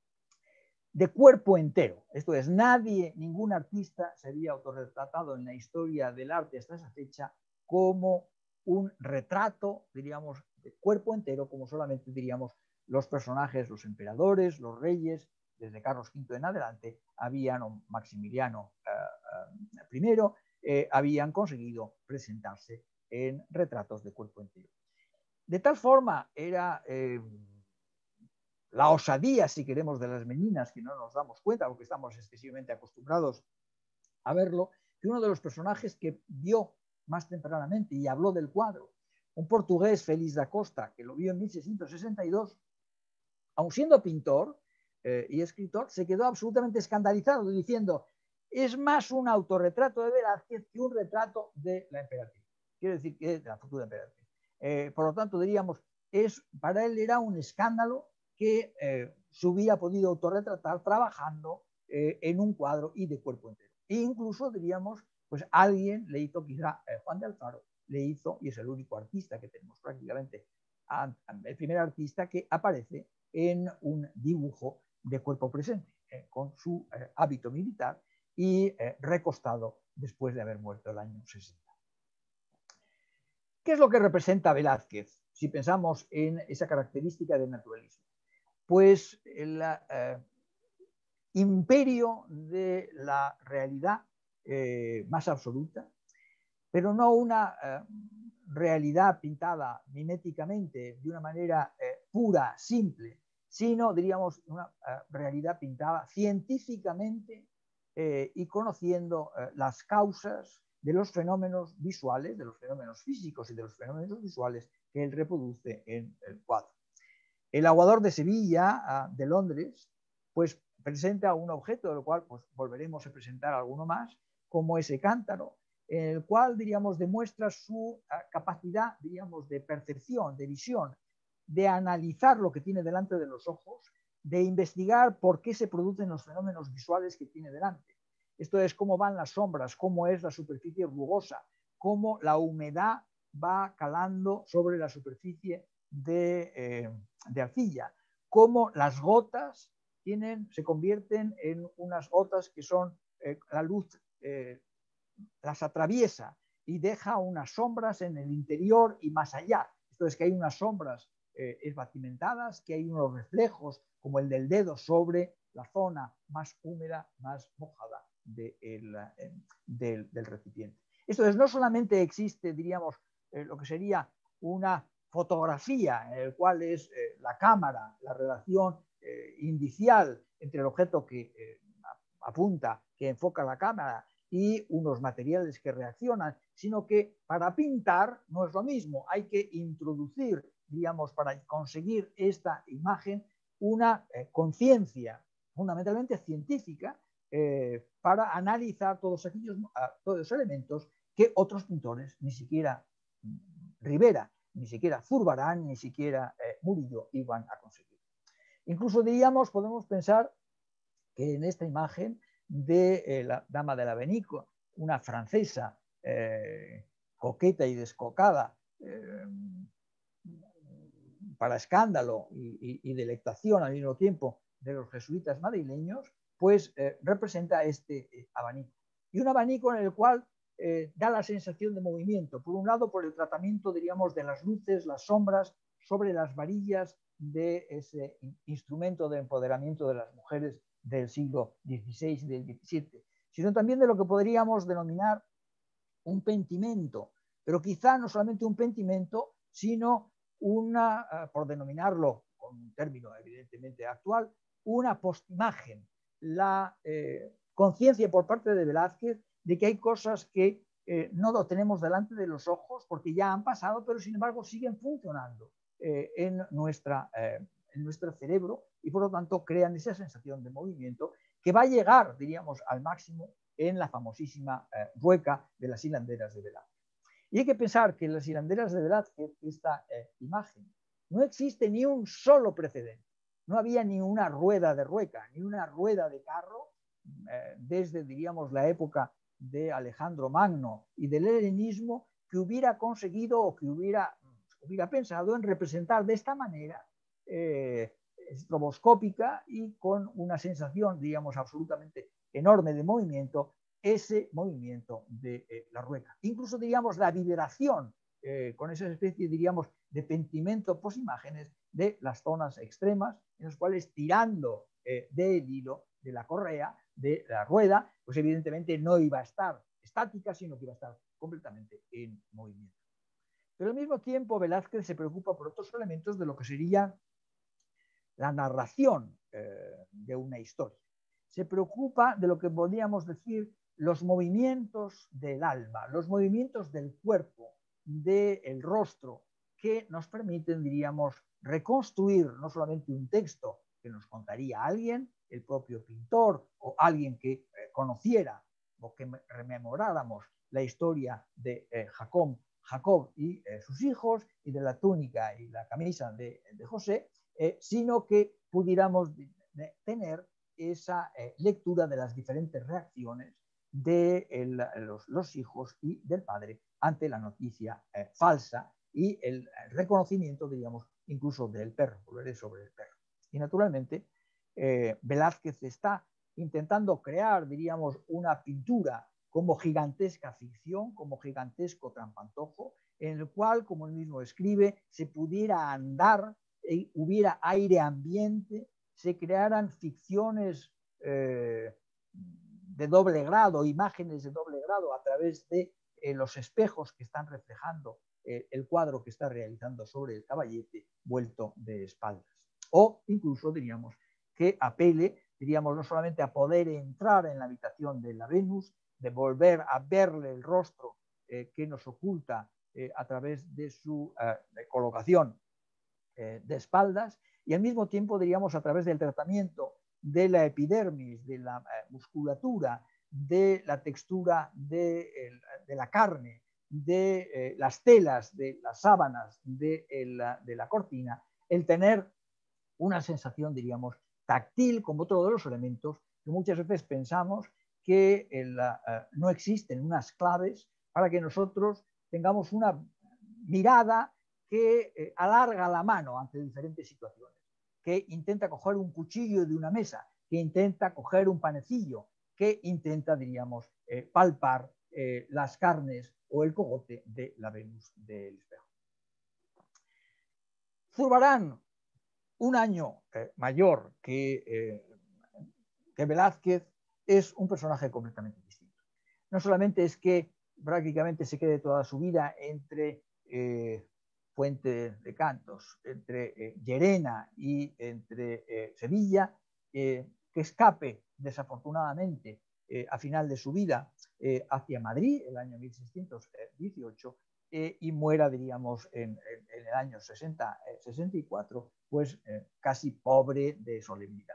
de cuerpo entero. Esto es, nadie, ningún artista se había autorretratado en la historia del arte hasta esa fecha como un retrato, diríamos, de cuerpo entero, como solamente diríamos los personajes, los emperadores, los reyes, desde Carlos quinto en adelante, habían, o Maximiliano eh, eh, primero, eh, habían conseguido presentarse en retratos de cuerpo entero. De tal forma era... Eh, la osadía, si queremos, de Las Meninas, que no nos damos cuenta porque estamos excesivamente acostumbrados a verlo, que uno de los personajes que vio más tempranamente y habló del cuadro, un portugués, Félix da Costa, que lo vio en mil seiscientos sesenta y dos, aun siendo pintor eh, y escritor, se quedó absolutamente escandalizado diciendo, es más un autorretrato de Velázquez que un retrato de la emperatriz. Quiero decir que de la futura emperatriz. Eh, por lo tanto, diríamos, es, para él era un escándalo que eh, se hubiera podido autorretratar trabajando eh, en un cuadro y de cuerpo entero. E incluso, diríamos, pues alguien le hizo, quizá eh, Juan de Alfaro, le hizo, y es el único artista que tenemos prácticamente, a, a, el primer artista que aparece en un dibujo de cuerpo presente, eh, con su eh, hábito militar y eh, recostado después de haber muerto el año sesenta. ¿Qué es lo que representa Velázquez si pensamos en esa característica del naturalismo? Pues el eh, imperio de la realidad eh, más absoluta, pero no una eh, realidad pintada miméticamente de una manera eh, pura, simple, sino, diríamos, una eh, realidad pintada científicamente eh, y conociendo eh, las causas de los fenómenos visuales, de los fenómenos físicos y de los fenómenos visuales que él reproduce en el cuadro. El aguador de Sevilla, de Londres, pues presenta un objeto del cual pues, volveremos a presentar alguno más, como ese cántaro, en el cual, diríamos, demuestra su capacidad, diríamos, de percepción, de visión, de analizar lo que tiene delante de los ojos, de investigar por qué se producen los fenómenos visuales que tiene delante. Esto es cómo van las sombras, cómo es la superficie rugosa, cómo la humedad va calando sobre la superficie de, eh, de arcilla, cómo las gotas tienen, se convierten en unas gotas que son, eh, la luz eh, las atraviesa y deja unas sombras en el interior y más allá. Esto es que hay unas sombras eh, esbatimentadas, que hay unos reflejos como el del dedo sobre la zona más húmeda, más mojada de el, eh, del, del recipiente. Esto es, no solamente existe, diríamos, eh, lo que sería una fotografía en el cual es eh, la cámara, la relación eh, indicial entre el objeto que eh, apunta, que enfoca la cámara y unos materiales que reaccionan, sino que para pintar no es lo mismo, hay que introducir, digamos, para conseguir esta imagen, una eh, conciencia fundamentalmente científica eh, para analizar todos aquellos uh, todos los elementos que otros pintores, ni siquiera Rivera, ni siquiera Zurbarán, ni siquiera eh, Murillo iban a conseguir. Incluso diríamos, podemos pensar que en esta imagen de eh, la dama de la Benico, una francesa eh, coqueta y descocada, eh, para escándalo y, y, y delectación al mismo tiempo de los jesuitas madrileños, pues eh, representa este eh, abanico. Y un abanico en el cual eh, da la sensación de movimiento, por un lado por el tratamiento, diríamos, de las luces, las sombras sobre las varillas de ese instrumento de empoderamiento de las mujeres del siglo dieciséis y del diecisiete, sino también de lo que podríamos denominar un pentimento, pero quizá no solamente un pentimento, sino una, uh, por denominarlo con un término evidentemente actual, una postimagen, la eh, conciencia por parte de Velázquez de que hay cosas que eh, no lo tenemos delante de los ojos porque ya han pasado, pero sin embargo siguen funcionando eh, en, nuestra, eh, en nuestro cerebro y por lo tanto crean esa sensación de movimiento que va a llegar, diríamos, al máximo en la famosísima eh, rueca de las hilanderas de Velázquez. Y hay que pensar que en las hilanderas de Velázquez, esta eh, imagen, no existe ni un solo precedente. No había ni una rueda de rueca, ni una rueda de carro, eh, desde, diríamos, la época de Alejandro Magno y del helenismo, que hubiera conseguido o que hubiera, hubiera pensado en representar de esta manera eh, estroboscópica y con una sensación, diríamos, absolutamente enorme de movimiento, ese movimiento de eh, la rueca. Incluso, diríamos, la vibración, eh, con esa especie, diríamos, de pentimento posimágenes de las zonas extremas, en las cuales, tirando eh, del hilo, de la correa, de la rueda, pues evidentemente no iba a estar estática, sino que iba a estar completamente en movimiento. Pero al mismo tiempo, Velázquez se preocupa por otros elementos de lo que sería la narración eh, de una historia. Se preocupa de lo que podríamos decir los movimientos del alma, los movimientos del cuerpo, del rostro, que nos permiten, diríamos, reconstruir no solamente un texto que nos contaría alguien, el propio pintor o alguien que eh, conociera o que rememoráramos la historia de eh, Jacob, Jacob y eh, sus hijos, y de la túnica y la camisa de, de José, eh, sino que pudiéramos de, de tener esa eh, lectura de las diferentes reacciones de el, los, los hijos y del padre ante la noticia eh, falsa y el reconocimiento, diríamos, incluso del perro, volveré sobre el perro. Y naturalmente, eh, Velázquez está intentando crear, diríamos, una pintura como gigantesca ficción, como gigantesco trampantojo, en el cual, como él mismo escribe, se pudiera andar, eh, hubiera aire ambiente, se crearan ficciones eh, de doble grado, imágenes de doble grado a través de eh, los espejos que están reflejando eh, el cuadro que está realizando sobre el caballete vuelto de espaldas. O incluso diríamos que apele, diríamos, no solamente a poder entrar en la habitación de la Venus, de volver a verle el rostro eh, que nos oculta eh, a través de su eh, de colocación eh, de espaldas, y al mismo tiempo, diríamos, a través del tratamiento de la epidermis, de la eh, musculatura, de la textura de, el, de la carne, de eh, las telas, de las sábanas, de, el, de la cortina, el tener una sensación, diríamos, táctil, como todos los elementos que muchas veces pensamos que el, uh, no existen unas claves para que nosotros tengamos una mirada que eh, alarga la mano ante diferentes situaciones, que intenta coger un cuchillo de una mesa, que intenta coger un panecillo, que intenta, diríamos, eh, palpar eh, las carnes o el cogote de la Venus del espejo. Zurbarán, un año eh, mayor que, eh, que Velázquez, es un personaje completamente distinto. No solamente es que prácticamente se quede toda su vida entre eh, Fuente de Cantos, entre eh, Llerena y entre eh, Sevilla, eh, que escape desafortunadamente eh, a final de su vida eh, hacia Madrid, el año mil seiscientos dieciocho, eh, y muera, diríamos, en, en, en el año sesenta, eh, sesenta y cuatro, pues eh, casi pobre de solemnidad.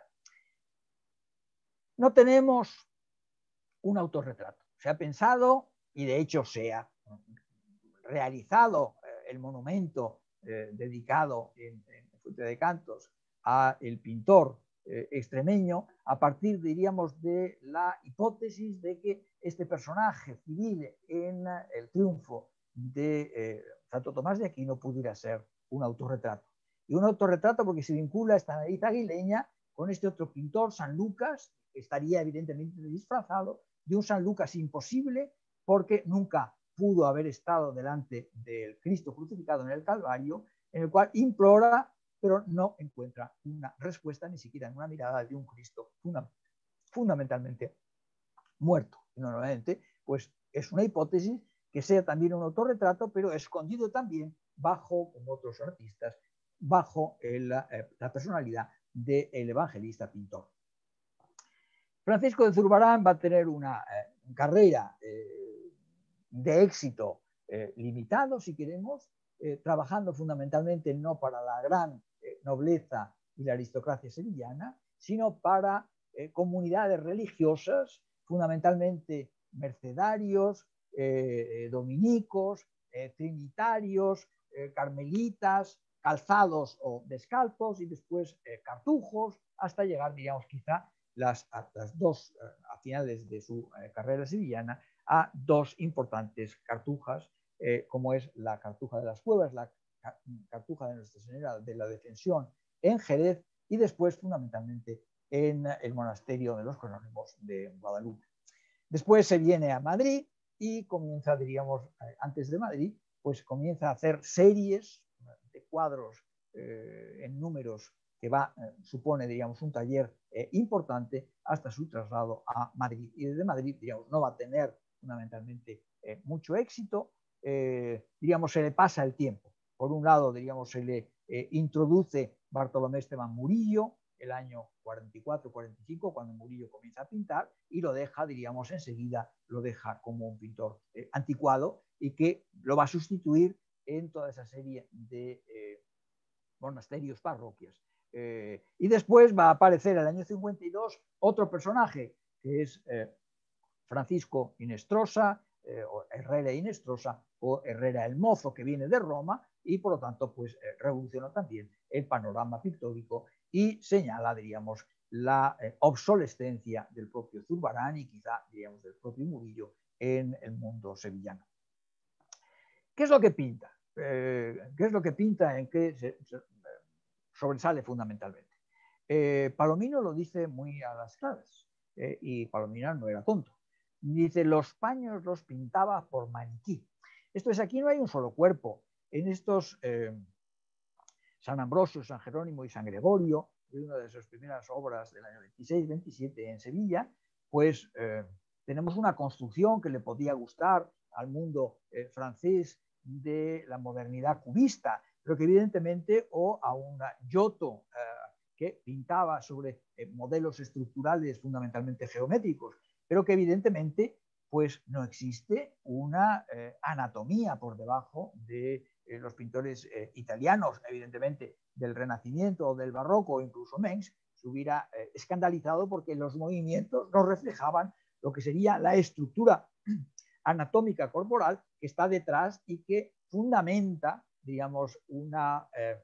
No tenemos un autorretrato. Se ha pensado, y de hecho se ha realizado eh, el monumento eh, dedicado en, en Fuente de Cantos a el pintor eh, extremeño, a partir, diríamos, de la hipótesis de que este personaje civil en el triunfo de eh, Santo Tomás de Aquino pudiera ser un autorretrato. Y un autorretrato porque se vincula esta nariz aguileña con este otro pintor, San Lucas, que estaría evidentemente disfrazado de un San Lucas imposible, porque nunca pudo haber estado delante del Cristo crucificado en el Calvario, en el cual implora, pero no encuentra una respuesta, ni siquiera en una mirada de un Cristo funda fundamentalmente muerto. Y normalmente, pues es una hipótesis que sea también un autorretrato, pero escondido también bajo, como otros artistas, bajo el, eh, la personalidad del evangelista pintor. Francisco de Zurbarán va a tener una eh, carrera eh, de éxito eh, limitado, si queremos, eh, trabajando fundamentalmente no para la gran eh, nobleza y la aristocracia sevillana, sino para eh, comunidades religiosas, fundamentalmente mercedarios, eh, dominicos, eh, trinitarios, eh, carmelitas, calzados o descalzos y después eh, cartujos, hasta llegar, digamos, quizá las, a las dos, a finales de su eh, carrera sevillana, a dos importantes cartujas, eh, como es la Cartuja de las Cuevas, la Cartuja de Nuestra Señora de la Defensión en Jerez y después fundamentalmente en el monasterio de los Jerónimos de Guadalupe. Después se viene a Madrid y comienza, diríamos, antes de Madrid, pues comienza a hacer series de cuadros eh, en números que va, eh, supone, diríamos, un taller eh, importante hasta su traslado a Madrid. Y desde Madrid, digamos, no va a tener fundamentalmente eh, mucho éxito, eh, diríamos, se le pasa el tiempo. Por un lado, diríamos, se le eh, introduce Bartolomé Esteban Murillo, el año cuarenta y cuatro cuarenta y cinco, cuando Murillo comienza a pintar, y lo deja, diríamos, enseguida lo deja como un pintor eh, anticuado y que lo va a sustituir en toda esa serie de eh, monasterios, parroquias. Eh, y después va a aparecer el año cincuenta y dos otro personaje, que es eh, Francisco Inestrosa, eh, o Herrera Inestrosa, o Herrera el Mozo, que viene de Roma, y por lo tanto, pues eh, revolucionó también el panorama pictórico y señala, diríamos, la eh, obsolescencia del propio Zurbarán y quizá, diríamos, del propio Murillo en el mundo sevillano. ¿Qué es lo que pinta? Eh, ¿Qué es lo que pinta? ¿En qué se, se sobresale fundamentalmente? Eh, Palomino lo dice muy a las claras, eh, y Palomino no era tonto. Dice, los paños los pintaba por maniquí. Esto es, aquí no hay un solo cuerpo. En estos eh, San Ambrosio, San Jerónimo y San Gregorio, de una de sus primeras obras del año veintiséis veintisiete en Sevilla, pues eh, tenemos una construcción que le podía gustar al mundo eh, francés de la modernidad cubista, pero que evidentemente, o a un Giotto eh, que pintaba sobre eh, modelos estructurales fundamentalmente geométricos, pero que evidentemente pues no existe una eh, anatomía por debajo de eh, los pintores eh, italianos, evidentemente del Renacimiento o del Barroco, o incluso Mengs, se hubiera eh, escandalizado porque los movimientos no reflejaban lo que sería la estructura anatómica corporal que está detrás y que fundamenta, digamos, una, eh,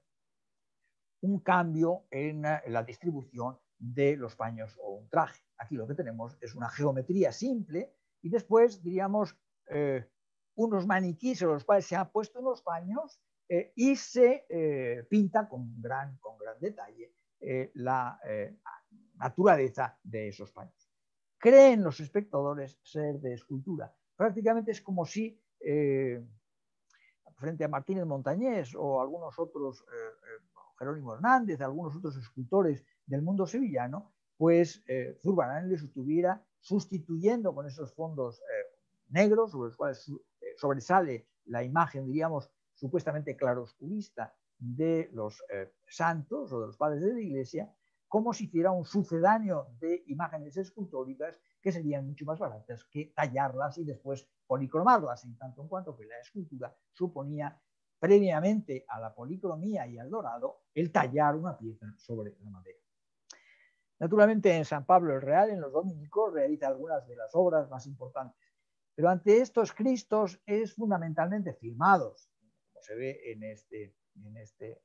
un cambio en, en la distribución de los paños o un traje. Aquí lo que tenemos es una geometría simple y después, diríamos, eh, unos maniquíes sobre los cuales se han puesto unos paños eh, y se eh, pinta con gran, con gran detalle eh, la eh, naturaleza de esos paños. Creen los espectadores ser de escultura. Prácticamente es como si eh, frente a Martínez Montañés o algunos otros, eh, Jerónimo Hernández, algunos otros escultores del mundo sevillano, pues eh, Zurbarán les estuviera sustituyendo con esos fondos eh, negros sobre los cuales eh, sobresale la imagen, diríamos, supuestamente claroscurista de los eh, santos o de los padres de la Iglesia, como si hiciera un sucedáneo de imágenes escultóricas que serían mucho más baratas que tallarlas y después policromarlas, en tanto en cuanto que la escultura suponía previamente a la policromía y al dorado el tallar una pieza sobre la madera. Naturalmente, en San Pablo el Real, en los dominicos, realiza algunas de las obras más importantes, pero ante estos Cristos es fundamentalmente filmados, como se ve en este, en este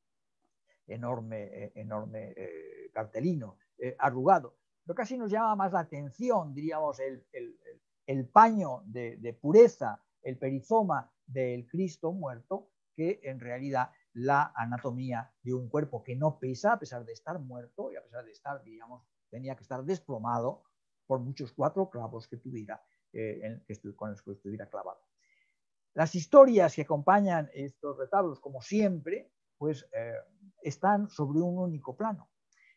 enorme, enorme eh, cartelino eh, arrugado. Pero casi nos llama más la atención, diríamos, el, el, el paño de, de pureza, el perizoma del Cristo muerto, que en realidad la anatomía de un cuerpo que no pesa, a pesar de estar muerto y a pesar de estar, digamos, tenía que estar desplomado por muchos cuatro clavos que tuviera, eh, en, con los que estuviera clavado. Las historias que acompañan estos retablos, como siempre, pues eh, están sobre un único plano.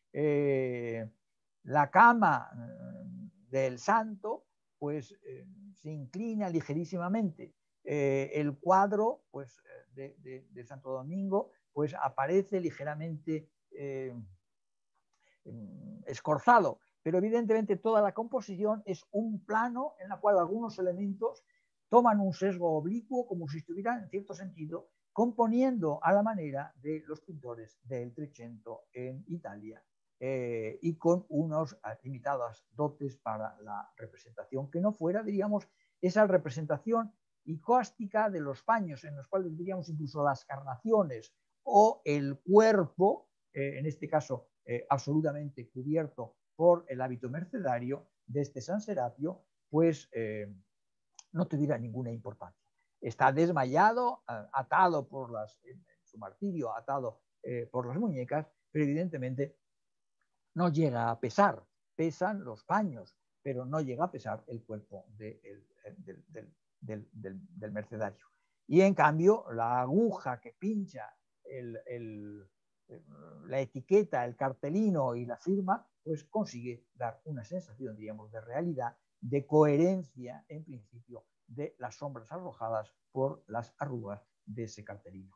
Eh, la cama del santo pues eh, se inclina ligerísimamente. Eh, el cuadro pues, de, de, de Santo Domingo pues aparece ligeramente eh, escorzado, pero evidentemente toda la composición es un plano en el cual algunos elementos toman un sesgo oblicuo como si estuvieran en cierto sentido componiendo a la manera de los pintores del Trecento en Italia eh, y con unas limitadas dotes para la representación, que no fuera, diríamos, esa representación icóstica de los paños, en los cuales diríamos incluso las carnaciones o el cuerpo, eh, en este caso eh, absolutamente cubierto por el hábito mercedario de este San Serapio, pues eh, no tuviera ninguna importancia. Está desmayado, atado por las, en su martirio, atado eh, por las muñecas, pero evidentemente no llega a pesar. Pesan los paños, pero no llega a pesar el cuerpo de el, del, del, del, del, del mercedario. Y en cambio, la aguja que pincha el, el, la etiqueta, el cartelino y la firma, pues consigue dar una sensación, diríamos, de realidad, de coherencia, en principio, de las sombras arrojadas por las arrugas de ese cartelino.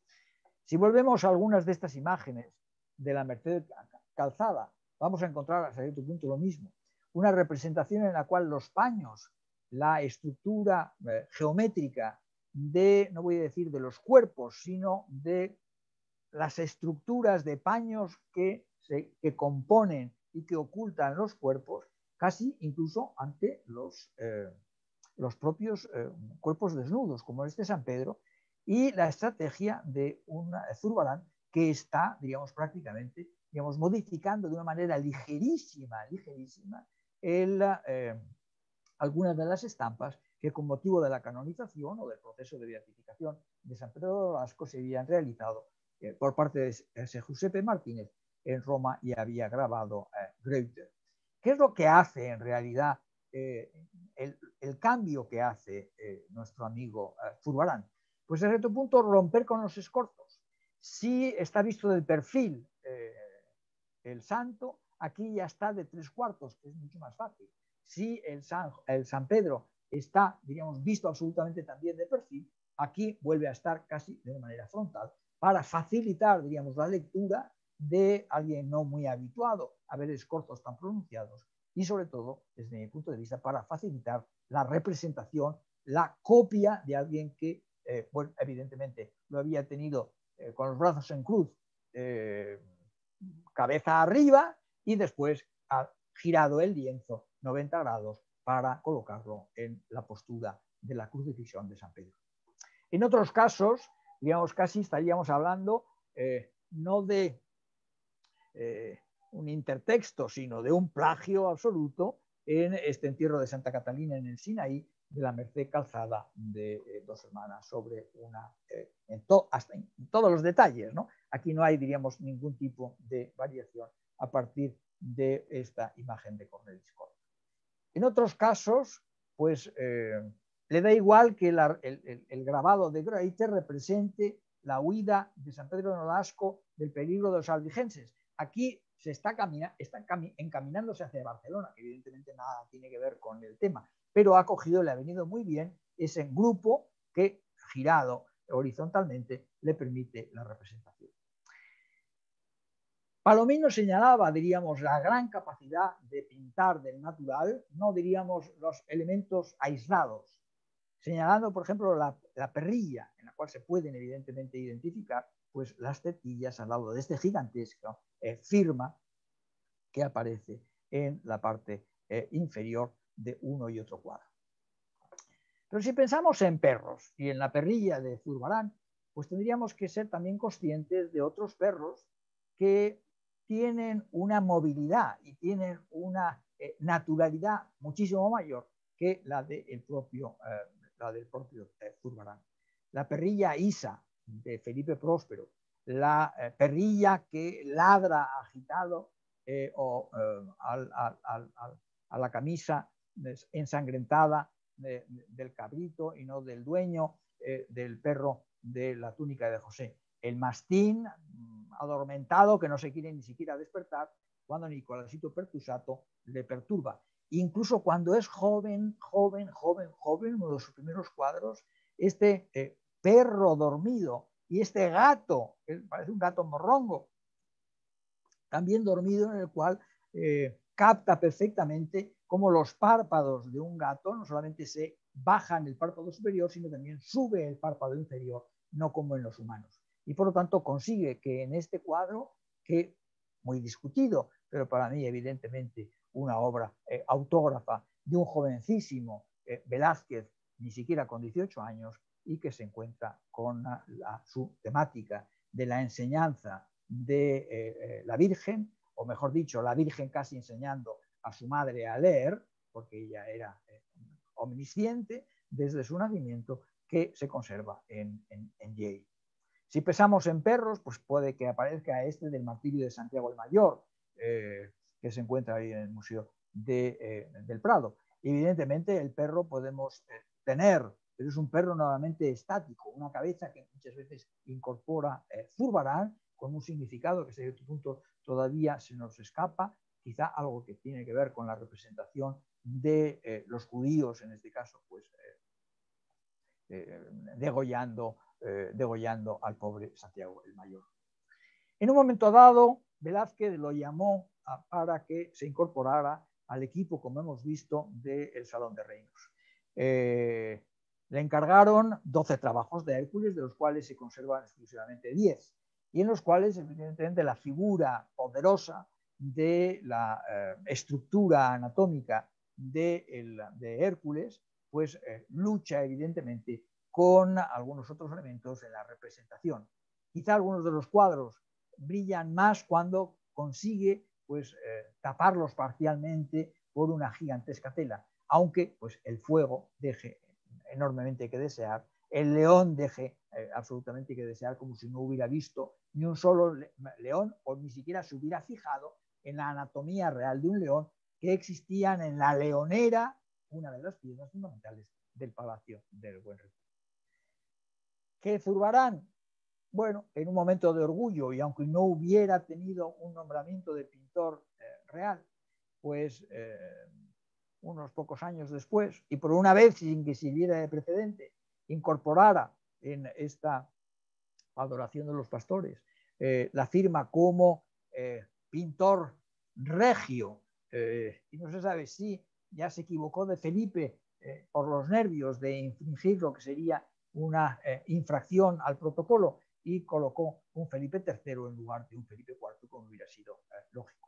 Si volvemos a algunas de estas imágenes de la Merced calzada, vamos a encontrar hasta cierto punto lo mismo. Una representación en la cual los paños, la estructura eh, geométrica de, no voy a decir de los cuerpos, sino de las estructuras de paños que, se, que componen y que ocultan los cuerpos, casi incluso ante los, eh, los propios eh, cuerpos desnudos, como este San Pedro, y la estrategia de un Zurbarán que está, digamos, prácticamente, digamos, modificando de una manera ligerísima, ligerísima, el, eh, algunas de las estampas que con motivo de la canonización o del proceso de beatificación de San Pedro de Nolasco se habían realizado eh, por parte de ese Giuseppe Martínez en Roma y había grabado eh, Greuter. ¿Qué es lo que hace en realidad eh, el, el cambio que hace eh, nuestro amigo eh, Zurbarán? Pues en cierto punto romper con los escorzos. Si está visto del perfil eh, el santo, aquí ya está de tres cuartos, que es mucho más fácil. Si el San, el San Pedro está, diríamos, visto absolutamente también de perfil, aquí vuelve a estar casi de una manera frontal para facilitar, diríamos, la lectura de alguien no muy habituado a ver escorzos tan pronunciados y sobre todo, desde mi punto de vista, para facilitar la representación, la copia de alguien que, eh, bueno, evidentemente lo había tenido eh, con los brazos en cruz, eh, cabeza arriba, y después ha girado el lienzo noventa grados para colocarlo en la postura de la crucifixión de San Pedro. En otros casos, digamos, casi estaríamos hablando eh, no de eh, un intertexto, sino de un plagio absoluto en este entierro de Santa Catalina en el Sinaí, de la Merced calzada de eh, dos hermanas sobre una, eh, en to, hasta en todos los detalles, ¿no? Aquí no hay, diríamos, ningún tipo de variación a partir de esta imagen de Cornelis Cort. En otros casos, pues eh, le da igual que la, el, el, el grabado de Greuter represente la huida de San Pedro de Nolasco del peligro de los albigenses. Aquí se está, camina, está cami encaminándose hacia Barcelona, que evidentemente nada tiene que ver con el tema, pero ha cogido, le ha venido muy bien ese grupo que, girado horizontalmente, le permite la representación. Palomino señalaba, diríamos, la gran capacidad de pintar del natural, no diríamos los elementos aislados, señalando, por ejemplo, la, la perrilla, en la cual se pueden evidentemente identificar pues, las tetillas al lado de este gigantesco eh, firma que aparece en la parte eh, inferior de uno y otro cuadro. Pero si pensamos en perros y en la perrilla de Zurbarán, pues tendríamos que ser también conscientes de otros perros que tienen una movilidad y tienen una eh, naturalidad muchísimo mayor que la, de el propio, eh, la del propio eh, Zurbarán. La perrilla Isa de Felipe Próspero, la eh, perrilla que ladra agitado eh, o eh, al, al, al, a la camisa ensangrentada de, de, del cabrito y no del dueño eh, del perro de la túnica de José. El mastín adormentado que no se quiere ni siquiera despertar cuando Nicolásito Pertusato le perturba. Incluso cuando es joven, joven, joven, joven, uno de sus primeros cuadros, este eh, perro dormido y este gato, que parece un gato morrongo, también dormido, en el cual eh, capta perfectamente cómo los párpados de un gato no solamente se bajan el párpado superior, sino también sube el párpado inferior, no como en los humanos. Y por lo tanto consigue que en este cuadro, que muy discutido, pero para mí evidentemente una obra eh, autógrafa de un jovencísimo eh, Velázquez, ni siquiera con dieciocho años, y que se encuentra con la, la, su temática de la enseñanza de eh, eh, la Virgen, o mejor dicho, la Virgen casi enseñando a su madre a leer, porque ella era eh, omnisciente desde su nacimiento, que se conserva en, en, en Yale. Si pensamos en perros, pues puede que aparezca este del martirio de Santiago el Mayor, eh, que se encuentra ahí en el Museo de, eh, del Prado. Evidentemente el perro podemos eh, tener, pero es un perro nuevamente estático, una cabeza que muchas veces incorpora eh, Zurbarán, con un significado que desde este punto todavía se nos escapa, quizá algo que tiene que ver con la representación de eh, los judíos, en este caso, pues eh, eh, degollando, eh, degollando al pobre Santiago el Mayor. En un momento dado, Velázquez lo llamó a, para que se incorporara al equipo, como hemos visto, del Salón de Reinos. Eh, le encargaron doce trabajos de Hércules, de los cuales se conservan exclusivamente diez, y en los cuales, evidentemente, la figura poderosa de la eh, estructura anatómica de, el, de Hércules, pues eh, lucha, evidentemente, con algunos otros elementos en la representación. Quizá algunos de los cuadros brillan más cuando consigue pues, eh, taparlos parcialmente por una gigantesca tela, aunque pues, el fuego deje enormemente que desear, el león deje eh, absolutamente que desear, como si no hubiera visto ni un solo le león, o ni siquiera se hubiera fijado en la anatomía real de un león que existían en la leonera, una de las piezas fundamentales del Palacio del Buen Retiro. ¿Qué Zurbarán? Bueno, en un momento de orgullo, y aunque no hubiera tenido un nombramiento de pintor eh, real, pues eh, unos pocos años después, y por una vez sin que sirviera de precedente, incorporara en esta adoración de los pastores eh, la firma como eh, pintor regio, eh, y no se sabe si ya se equivocó de Felipe eh, por los nervios de infringir lo que sería una eh, infracción al protocolo, y colocó un Felipe tercero en lugar de un Felipe cuarto, como hubiera sido eh, lógico.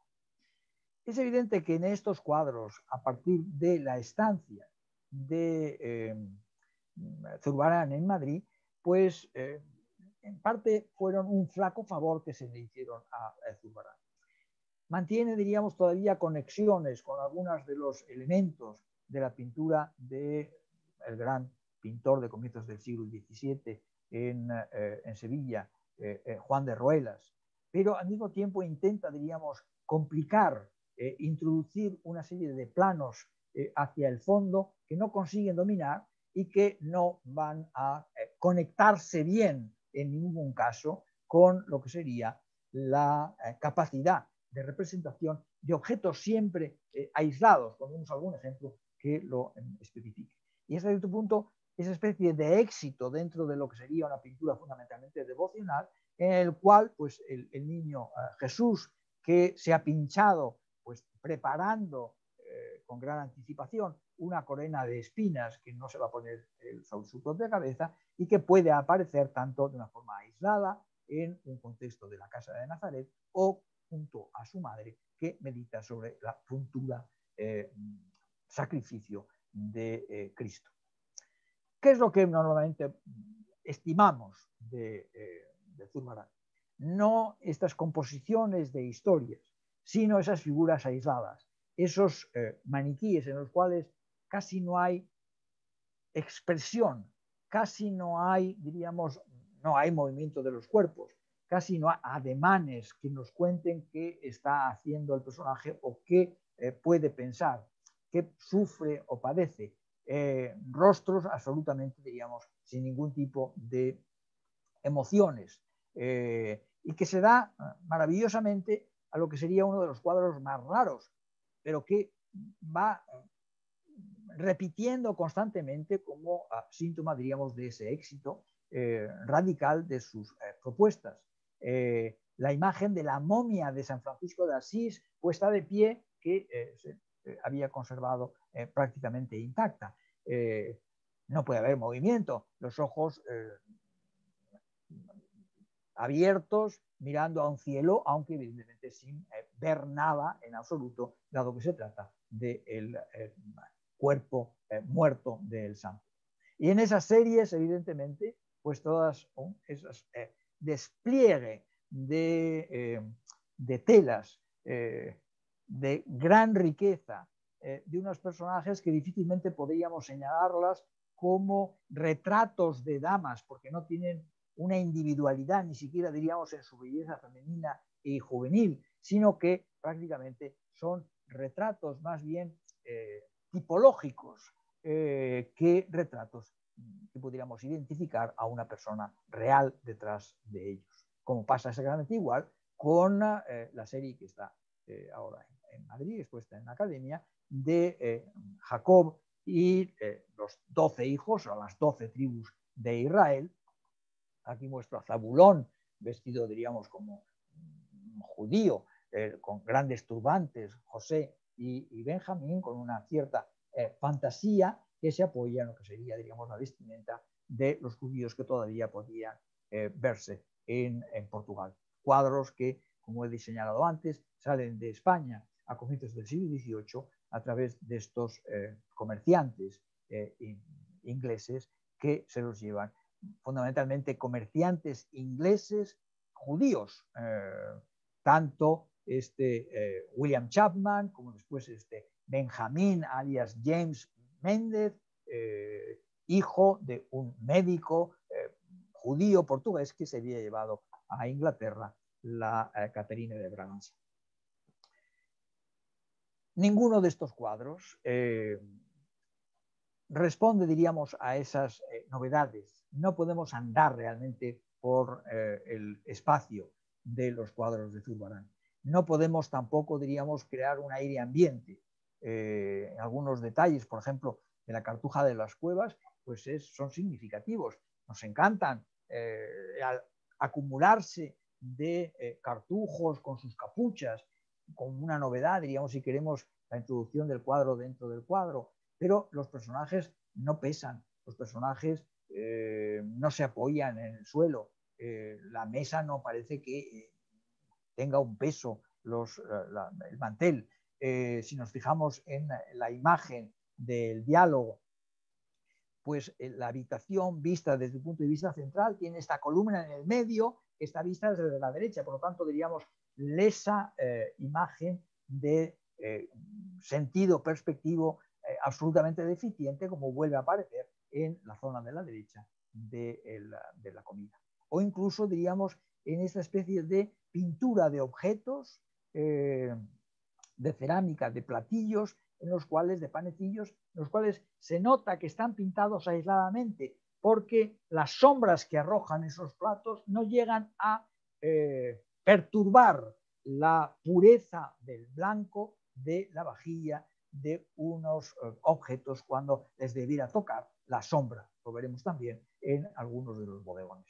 Es evidente que en estos cuadros, a partir de la estancia de eh, Zurbarán en Madrid, pues eh, en parte fueron un flaco favor que se le hicieron a, a Zurbarán. Mantiene, diríamos, todavía conexiones con algunos de los elementos de la pintura del gran pintor de comienzos del siglo diecisiete en, eh, en Sevilla, eh, eh, Juan de Ruelas, pero al mismo tiempo intenta, diríamos, complicar, eh, introducir una serie de planos eh, hacia el fondo que no consiguen dominar y que no van a eh, conectarse bien en ningún caso con lo que sería la eh, capacidad de representación de objetos siempre eh, aislados, ponemos algún ejemplo que lo eh, especifique. Y hasta cierto punto, esa especie de éxito dentro de lo que sería una pintura fundamentalmente devocional, en el cual pues, el, el niño eh, Jesús, que se ha pinchado pues, preparando eh, con gran anticipación una corona de espinas que no se va a poner eh, sobre su propia cabeza y que puede aparecer tanto de una forma aislada en un contexto de la casa de Nazaret o junto a su madre que medita sobre la futura eh, sacrificio de eh, Cristo. ¿Qué es lo que normalmente estimamos de, eh, de Zurbarán? No estas composiciones de historias, sino esas figuras aisladas, esos eh, maniquíes en los cuales casi no hay expresión, casi no hay, diríamos, no hay movimiento de los cuerpos, casi no hay ademanes que nos cuenten qué está haciendo el personaje o qué eh, puede pensar, qué sufre o padece. Eh, rostros absolutamente, diríamos, sin ningún tipo de emociones, eh, y que se da maravillosamente a lo que sería uno de los cuadros más raros, pero que va repitiendo constantemente como uh, síntoma, diríamos, de ese éxito eh, radical de sus eh, propuestas. Eh, la imagen de la momia de San Francisco de Asís puesta de pie, que eh, se eh, había conservado eh, prácticamente intacta. Eh, no puede haber movimiento, los ojos eh, abiertos, mirando a un cielo, aunque evidentemente sin eh, ver nada en absoluto, dado que se trata del eh, cuerpo eh, muerto del santo. Y en esas series, evidentemente, pues todas oh, esas eh, despliegue de, eh, de telas eh, de gran riqueza, eh, de unos personajes que difícilmente podríamos señalarlas como retratos de damas, porque no tienen una individualidad, ni siquiera diríamos en su belleza femenina y juvenil, sino que prácticamente son retratos más bien eh, tipológicos eh, que retratos que pudiéramos identificar a una persona real detrás de ellos. Como pasa exactamente igual con eh, la serie que está eh, ahora en, en Madrid, expuesta en la Academia, de eh, Jacob y eh, los doce hijos, o las doce tribus de Israel. Aquí muestro a Zabulón, vestido, diríamos, como un judío, eh, con grandes turbantes, José y, y Benjamín, con una cierta eh, fantasía que se apoya en lo que sería, diríamos, la vestimenta de los judíos que todavía podían eh, verse en, en Portugal. Cuadros que, como he señalado antes, salen de España a comienzos del siglo dieciocho a través de estos eh, comerciantes eh, ingleses que se los llevan, fundamentalmente comerciantes ingleses judíos, eh, tanto este eh, William Chapman como después este Benjamín alias James Méndez, eh, hijo de un médico eh, judío portugués que se había llevado a Inglaterra la eh, Caterina de Braganza. Ninguno de estos cuadros eh, responde, diríamos, a esas eh, novedades. No podemos andar realmente por eh, el espacio de los cuadros de Zurbarán. No podemos tampoco, diríamos, crear un aire ambiente. Eh, algunos detalles, por ejemplo, de la Cartuja de las Cuevas, pues es, son significativos. Nos encantan eh, al acumularse de eh, cartujos con sus capuchas, con una novedad, diríamos, si queremos, la introducción del cuadro dentro del cuadro. Pero los personajes no pesan, los personajes eh, no se apoyan en el suelo, eh, la mesa no parece que eh, tenga un peso, los, la, el mantel. Eh, si nos fijamos en la imagen del diálogo, pues eh, la habitación vista desde el punto de vista central tiene esta columna en el medio que está vista desde la derecha, por lo tanto diríamos esa eh, imagen de eh, sentido perspectivo eh, absolutamente deficiente, como vuelve a aparecer en la zona de la derecha de, el, de la comida. O incluso diríamos en esta especie de pintura de objetos, eh, de cerámica, de platillos, en los cuales, de panecillos, en los cuales se nota que están pintados aisladamente, porque las sombras que arrojan esos platos no llegan a eh, perturbar la pureza del blanco de la vajilla de unos eh, objetos cuando les debiera tocar la sombra. Lo veremos también en algunos de los bodegones.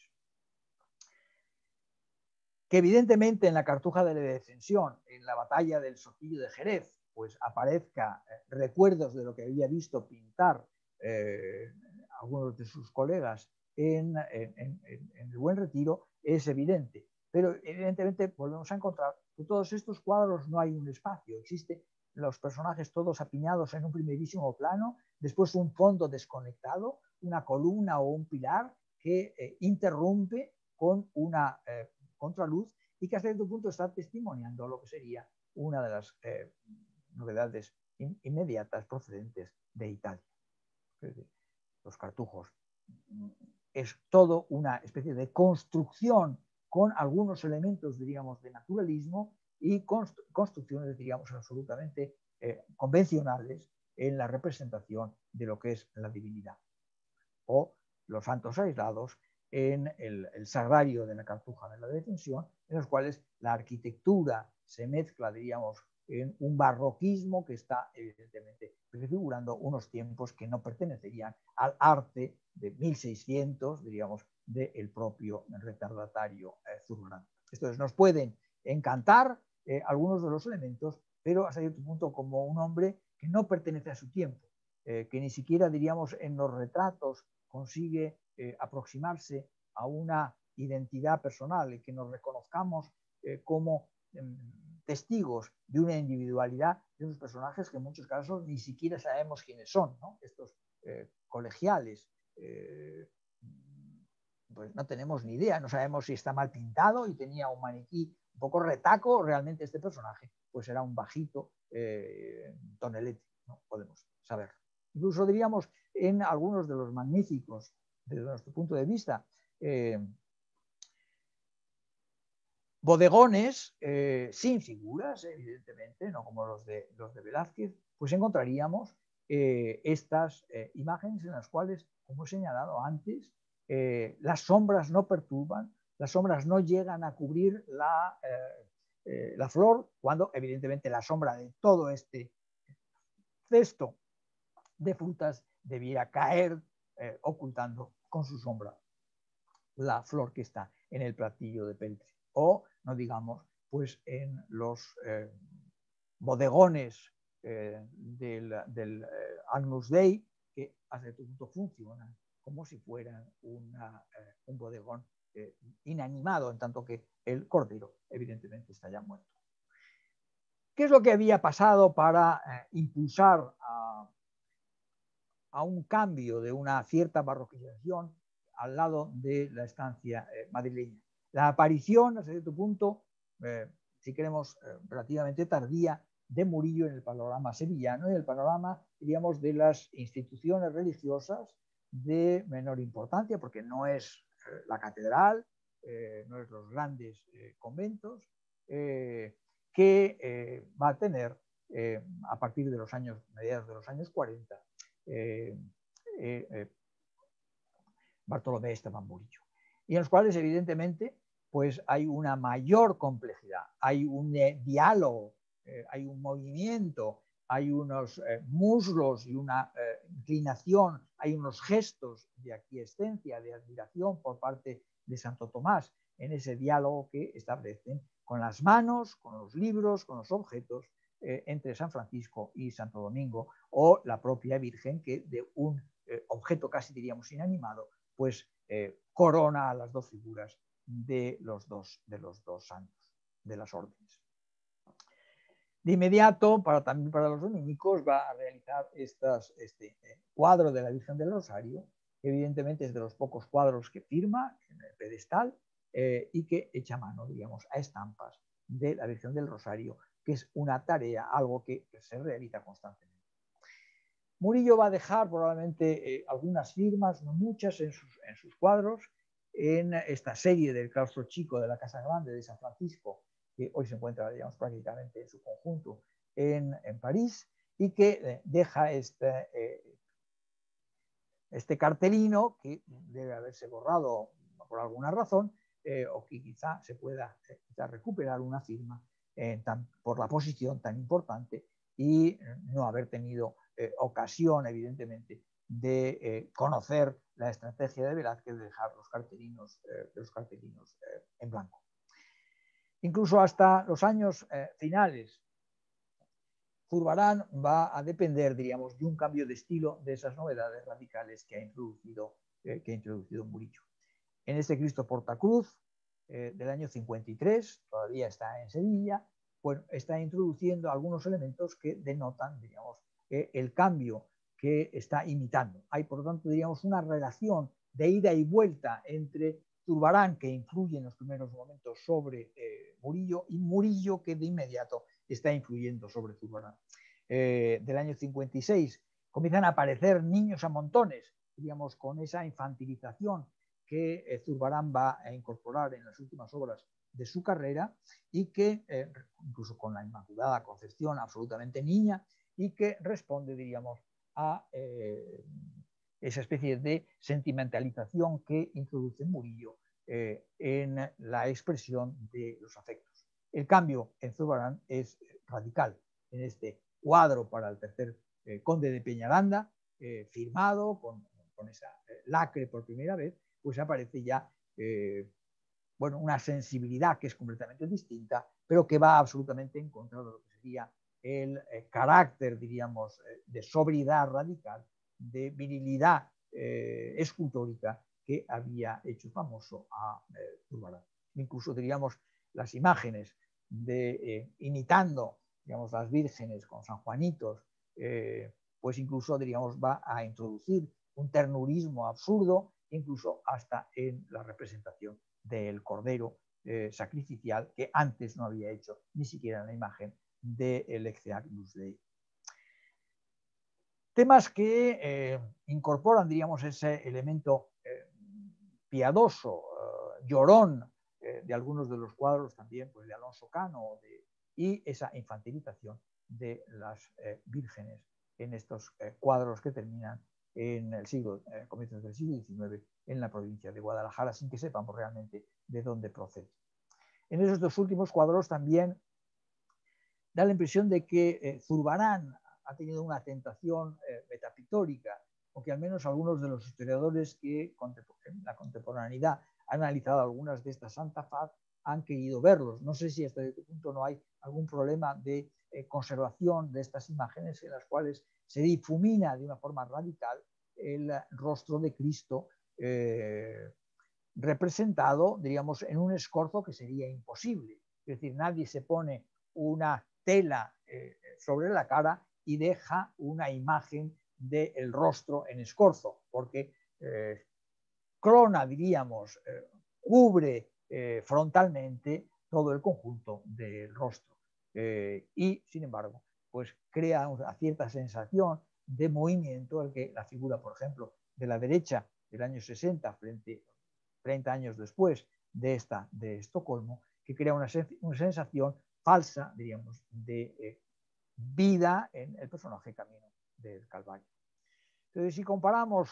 Que evidentemente en la Cartuja de la Descensión, en la batalla del Sotillo de Jerez, pues aparezca eh, recuerdos de lo que había visto pintar eh, algunos de sus colegas en, en, en, en el Buen Retiro, es evidente. Pero evidentemente volvemos a encontrar que todos estos cuadros no hay un espacio, existen los personajes todos apiñados en un primerísimo plano, después un fondo desconectado, una columna o un pilar que eh, interrumpe con una eh, contraluz y que hasta cierto punto está testimoniando lo que sería una de las eh, novedades in inmediatas procedentes de Italia. Los cartujos es todo una especie de construcción con algunos elementos, diríamos, de naturalismo y constru construcciones, diríamos, absolutamente eh, convencionales en la representación de lo que es la divinidad. O los santos aislados en el, el sagrario de la Cartuja de la Descensión, en los cuales la arquitectura se mezcla, diríamos, en un barroquismo que está evidentemente prefigurando unos tiempos que no pertenecerían al arte de mil seiscientos, diríamos, del propio retardatario eh, Zurbarán. Entonces nos pueden encantar eh, algunos de los elementos, pero hasta cierto punto como un hombre que no pertenece a su tiempo, eh, que ni siquiera, diríamos, en los retratos consigue eh, aproximarse a una identidad personal, el que nos reconozcamos eh, como eh, testigos de una individualidad de unos personajes que en muchos casos ni siquiera sabemos quiénes son, ¿no? Estos eh, colegiales, eh, pues no tenemos ni idea, no sabemos si está mal pintado y tenía un maniquí un poco retaco, realmente este personaje pues era un bajito eh, tonelete, no podemos saber. Incluso diríamos en algunos de los magníficos, desde nuestro punto de vista, eh, bodegones eh, sin figuras, evidentemente, no como los de, los de Velázquez, pues encontraríamos eh, estas eh, imágenes en las cuales, como he señalado antes, eh, las sombras no perturban, las sombras no llegan a cubrir la, eh, eh, la flor, cuando evidentemente la sombra de todo este cesto de frutas debiera caer eh, ocultando con su sombra la flor que está en el platillo de peltre. O, no digamos, pues en los eh, bodegones eh, del, del eh, Agnus Dei, que a cierto punto funcionan como si fueran una, eh, un bodegón eh, inanimado, en tanto que el cordero evidentemente está ya muerto. ¿Qué es lo que había pasado para eh, impulsar a, a un cambio de una cierta barroquización al lado de la estancia eh, madrileña? La aparición, hasta cierto punto, eh, si queremos, eh, relativamente tardía, de Murillo en el panorama sevillano y el panorama, diríamos, de las instituciones religiosas de menor importancia, porque no es eh, la catedral, eh, no es los grandes eh, conventos, eh, que eh, va a tener eh, a partir de los años, mediados de los años cuarenta, eh, eh, eh, Bartolomé Esteban Murillo, y en los cuales evidentemente pues hay una mayor complejidad, hay un eh, diálogo, eh, hay un movimiento, hay unos eh, muslos y una eh, inclinación, hay unos gestos de aquiescencia, de admiración por parte de Santo Tomás en ese diálogo que establecen con las manos, con los libros, con los objetos eh, entre San Francisco y Santo Domingo, o la propia Virgen, que de un eh, objeto casi diríamos inanimado pues eh, corona a las dos figuras de los dos, de los dos santos, de las órdenes. De inmediato, para, también para los dominicos, va a realizar estas, este eh, cuadro de la Virgen del Rosario, que evidentemente es de los pocos cuadros que firma en el pedestal eh, y que echa mano, digamos, a estampas de la Virgen del Rosario, que es una tarea, algo que, que se realiza constantemente. Murillo va a dejar probablemente eh, algunas firmas, no muchas, en sus, en sus cuadros, en esta serie del claustro chico de la Casa Grande de San Francisco, que hoy se encuentra, digamos, prácticamente en su conjunto en, en París, y que eh, deja este, eh, este cartelino que debe haberse borrado por alguna razón, eh, o que quizá se pueda eh, quizá recuperar una firma eh, tan, por la posición tan importante y eh, no haber tenido eh, ocasión, evidentemente, de eh, conocer la estrategia de Velázquez de dejar los cartelinos, eh, los cartelinos eh, en blanco. Incluso hasta los años eh, finales, Zurbarán va a depender, diríamos, de un cambio de estilo de esas novedades radicales que ha introducido, eh, que ha introducido Murillo. En este Cristo Portacruz eh, del año cincuenta y tres, todavía está en Sevilla, pues está introduciendo algunos elementos que denotan, digamos, eh, el cambio que está imitando. Hay, por lo tanto, diríamos, una relación de ida y vuelta entre Zurbarán, que influye en los primeros momentos sobre eh, Murillo, y Murillo, que de inmediato está influyendo sobre Zurbarán. Eh, del año cincuenta y seis comienzan a aparecer niños a montones, digamos, con esa infantilización que eh, Zurbarán va a incorporar en las últimas obras de su carrera, y que, eh, incluso con la Inmaculada Concepción absolutamente niña, y que responde, diríamos, a eh, esa especie de sentimentalización que introduce Murillo eh, en la expresión de los afectos. El cambio en Zurbarán es radical. En este cuadro para el tercer eh, conde de Peñaranda, eh, firmado con, con esa eh, lacre por primera vez, pues aparece ya eh, bueno, una sensibilidad que es completamente distinta, pero que va absolutamente en contra de lo que sería el eh, carácter, diríamos, eh, de sobriedad radical, de virilidad eh, escultórica que había hecho famoso a eh, Zurbarán. Incluso, diríamos, las imágenes de eh, imitando, digamos, las vírgenes con San Juanitos, eh, pues incluso, diríamos, va a introducir un ternurismo absurdo, incluso hasta en la representación del cordero eh, sacrificial, que antes no había hecho ni siquiera en la imagen del Exeagnus Dei. Temas que eh, incorporan, diríamos, ese elemento eh, piadoso, eh, llorón, eh, de algunos de los cuadros también, pues de Alonso Cano, de, y esa infantilización de las eh, vírgenes en estos eh, cuadros que terminan en el siglo, eh, comienzos del siglo diecinueve, en la provincia de Guadalajara, sin que sepamos realmente de dónde procede. En esos dos últimos cuadros también da la impresión de que eh, Zurbarán ha tenido una tentación eh, metapictórica, o que al menos algunos de los historiadores que en la contemporaneidad han analizado algunas de estas Santa Faz han querido verlos. No sé si hasta este punto no hay algún problema de eh, conservación de estas imágenes en las cuales se difumina de una forma radical el rostro de Cristo eh, representado, diríamos, en un escorzo que sería imposible. Es decir, nadie se pone una tela eh, sobre la cara y deja una imagen del rostro en escorzo, porque eh, clona, diríamos, eh, cubre eh, frontalmente todo el conjunto del rostro. Eh, y, sin embargo, pues crea una cierta sensación de movimiento, el que la figura, por ejemplo, de la derecha del año sesenta, frente treinta años después de esta de Estocolmo, que crea una, una sensación falsa, diríamos, de eh, vida en el personaje Camino del Calvario. Entonces, si comparamos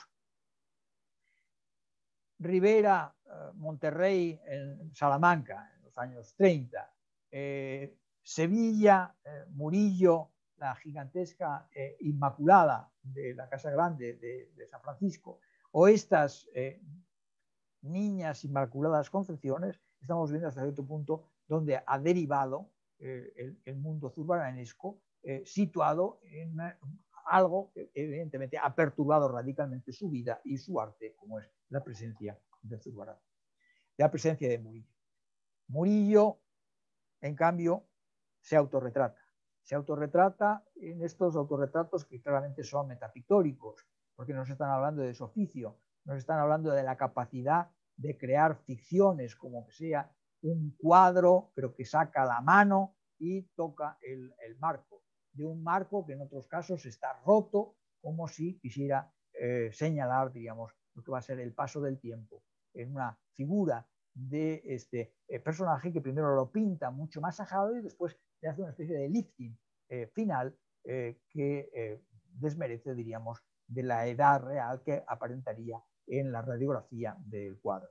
Rivera, eh, Monterrey, en Salamanca, en los años treinta, eh, Sevilla, eh, Murillo, la gigantesca eh, Inmaculada de la Casa Grande de, de San Francisco, o estas eh, niñas Inmaculadas Concepciones, estamos viendo hasta cierto punto donde ha derivado eh, el, el mundo zurbaranesco, eh, situado en eh, algo que evidentemente ha perturbado radicalmente su vida y su arte, como es la presencia de Zurbarán, la presencia de Murillo. Murillo, en cambio, se autorretrata. Se autorretrata en estos autorretratos que claramente son metapictóricos, porque nos están hablando de su oficio, nos están hablando de la capacidad de crear ficciones, como que sea un cuadro, pero que saca la mano y toca el, el marco, de un marco que en otros casos está roto, como si quisiera eh, señalar, digamos, lo que va a ser el paso del tiempo en una figura de este eh, personaje que primero lo pinta mucho más ajado y después le hace una especie de lifting eh, final eh, que eh, desmerece, diríamos, de la edad real que aparentaría en la radiografía del cuadro.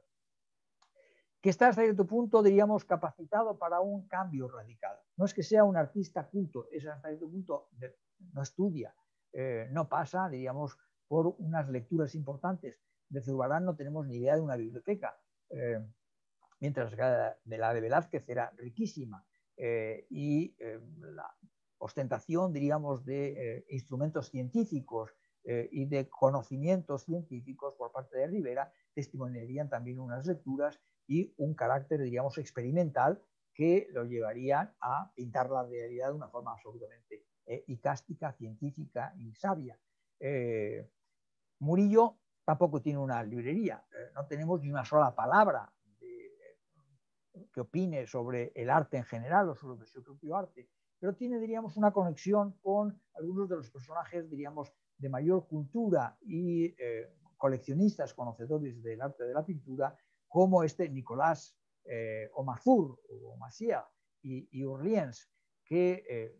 Que está hasta cierto punto, diríamos, capacitado para un cambio radical. No es que sea un artista culto, es hasta cierto punto, de, no estudia, eh, no pasa, diríamos, por unas lecturas importantes. De Zurbarán no tenemos ni idea de una biblioteca, eh, mientras que de la de Velázquez era riquísima, eh, y eh, la ostentación, diríamos, de eh, instrumentos científicos eh, y de conocimientos científicos por parte de Rivera testimoniarían también unas lecturas y un carácter, diríamos, experimental que lo llevarían a pintar la realidad de una forma absolutamente eh, icástica, científica y sabia. Eh, Murillo tampoco tiene una librería, eh, no tenemos ni una sola palabra de, eh, que opine sobre el arte en general o sobre su propio arte, pero tiene, diríamos, una conexión con algunos de los personajes, diríamos, de mayor cultura y eh, coleccionistas conocedores del arte de la pintura, como este Nicolás eh, Omazur o Macià y, y Urliens, que eh,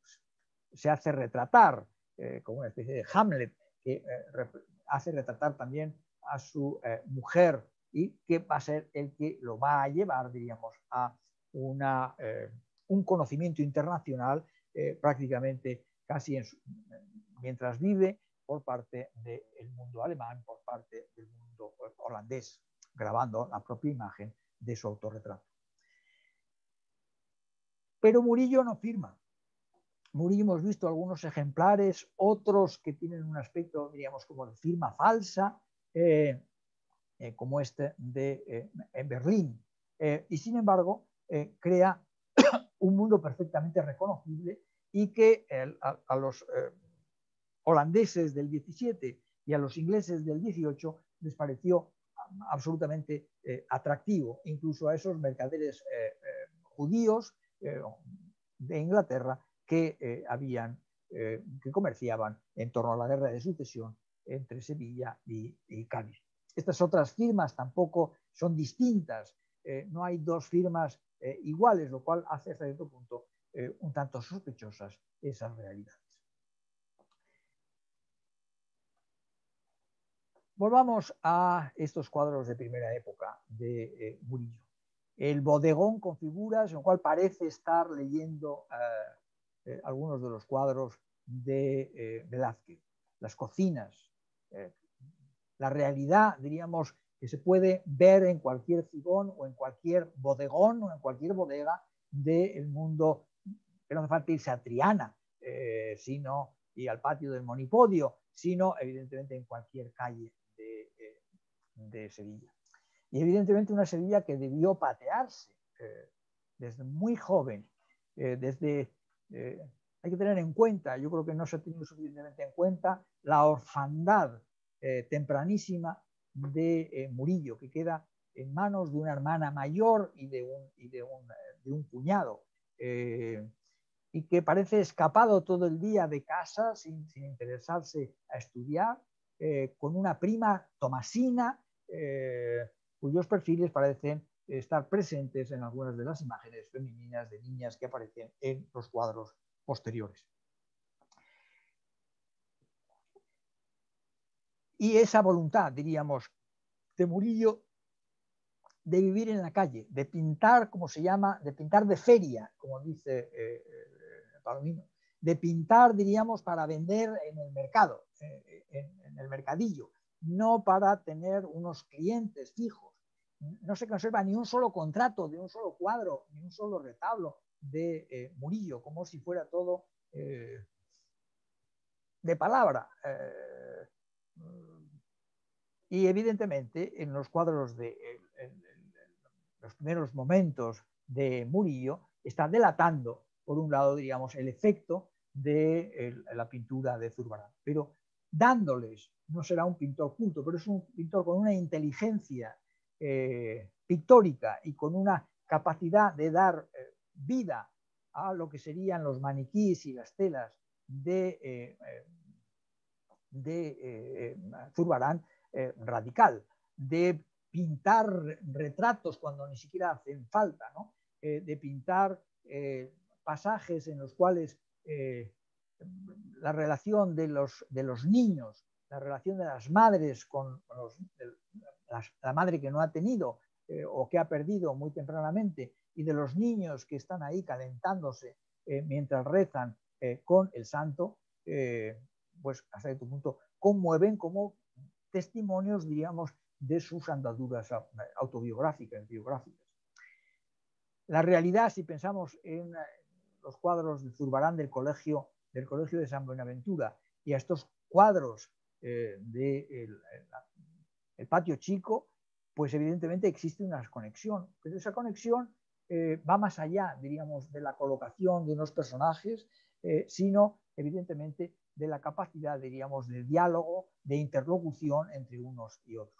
se hace retratar eh, como una especie de Hamlet, que eh, hace retratar también a su eh, mujer y que va a ser el que lo va a llevar, diríamos, a una, eh, un conocimiento internacional eh, prácticamente casi en su, mientras vive por parte del mundo alemán, por parte del mundo holandés, grabando la propia imagen de su autorretrato. Pero Murillo no firma. Murillo hemos visto algunos ejemplares, otros que tienen un aspecto, diríamos, como de firma falsa. Eh, eh, como este de eh, en Berlín. Eh, y sin embargo, eh, crea un mundo perfectamente reconocible y que eh, a, a los eh, holandeses del diecisiete y a los ingleses del dieciocho les pareció absolutamente eh, atractivo, incluso a esos mercaderes eh, eh, judíos eh, de Inglaterra que eh, habían, eh, que comerciaban en torno a la guerra de sucesión entre Sevilla y, y Cádiz. Estas otras firmas tampoco son distintas, eh, no hay dos firmas eh, iguales, lo cual hace hasta cierto punto eh, un tanto sospechosas esas realidades. Volvamos a estos cuadros de primera época de eh, Murillo. El bodegón con figuras, en el cual parece estar leyendo eh, eh, algunos de los cuadros de eh, Velázquez. Las cocinas, eh, la realidad, diríamos, que se puede ver en cualquier figón o en cualquier bodegón o en cualquier bodega del mundo, que no hace falta irse a Triana, eh, sino, y al patio del Monipodio, sino evidentemente en cualquier calle de, eh, de Sevilla. Y evidentemente una Sevilla que debió patearse eh, desde muy joven, eh, desde... Eh, hay que tener en cuenta, yo creo que no se ha tenido suficientemente en cuenta, la orfandad eh, tempranísima de eh, Murillo, que queda en manos de una hermana mayor y de un, y de un, de un cuñado, eh, y que parece escapado todo el día de casa sin, sin interesarse a estudiar, eh, con una prima Tomasina, eh, cuyos perfiles parecen estar presentes en algunas de las imágenes femeninas de niñas que aparecen en los cuadros posteriores. Y esa voluntad, diríamos, de Murillo de vivir en la calle, de pintar, como se llama, de pintar de feria, como dice eh, Palomino, de pintar, diríamos, para vender en el mercado, eh, en, en el mercadillo, no para tener unos clientes fijos. No se conserva ni un solo contrato de un solo cuadro, ni un solo retablo de eh, Murillo, como si fuera todo eh, de palabra. Eh, y evidentemente en los cuadros de en, en los primeros momentos de Murillo está delatando, por un lado, diríamos, el efecto de el, la pintura de Zurbarán, pero dándoles, no será un pintor culto, pero es un pintor con una inteligencia eh, pictórica y con una capacidad de dar eh, vida a lo que serían los maniquíes y las telas de, eh, de eh, Zurbarán eh, radical, de pintar retratos cuando ni siquiera hacen falta, ¿no? eh, de pintar eh, pasajes en los cuales eh, la relación de los, de los niños, la relación de las madres con los, de, las, la madre que no ha tenido eh, o que ha perdido muy tempranamente, y de los niños que están ahí calentándose eh, mientras rezan eh, con el santo, eh, pues hasta cierto punto conmueven como testimonios, diríamos, de sus andaduras autobiográficas, biográficas. La realidad, si pensamos en los cuadros de Zurbarán del colegio, del colegio de San Buenaventura y a estos cuadros eh, del de el, el patio chico, pues evidentemente existe una conexión, pero esa conexión eh, va más allá, diríamos, de la colocación de unos personajes, eh, sino evidentemente de la capacidad, diríamos, de diálogo, de interlocución entre unos y otros.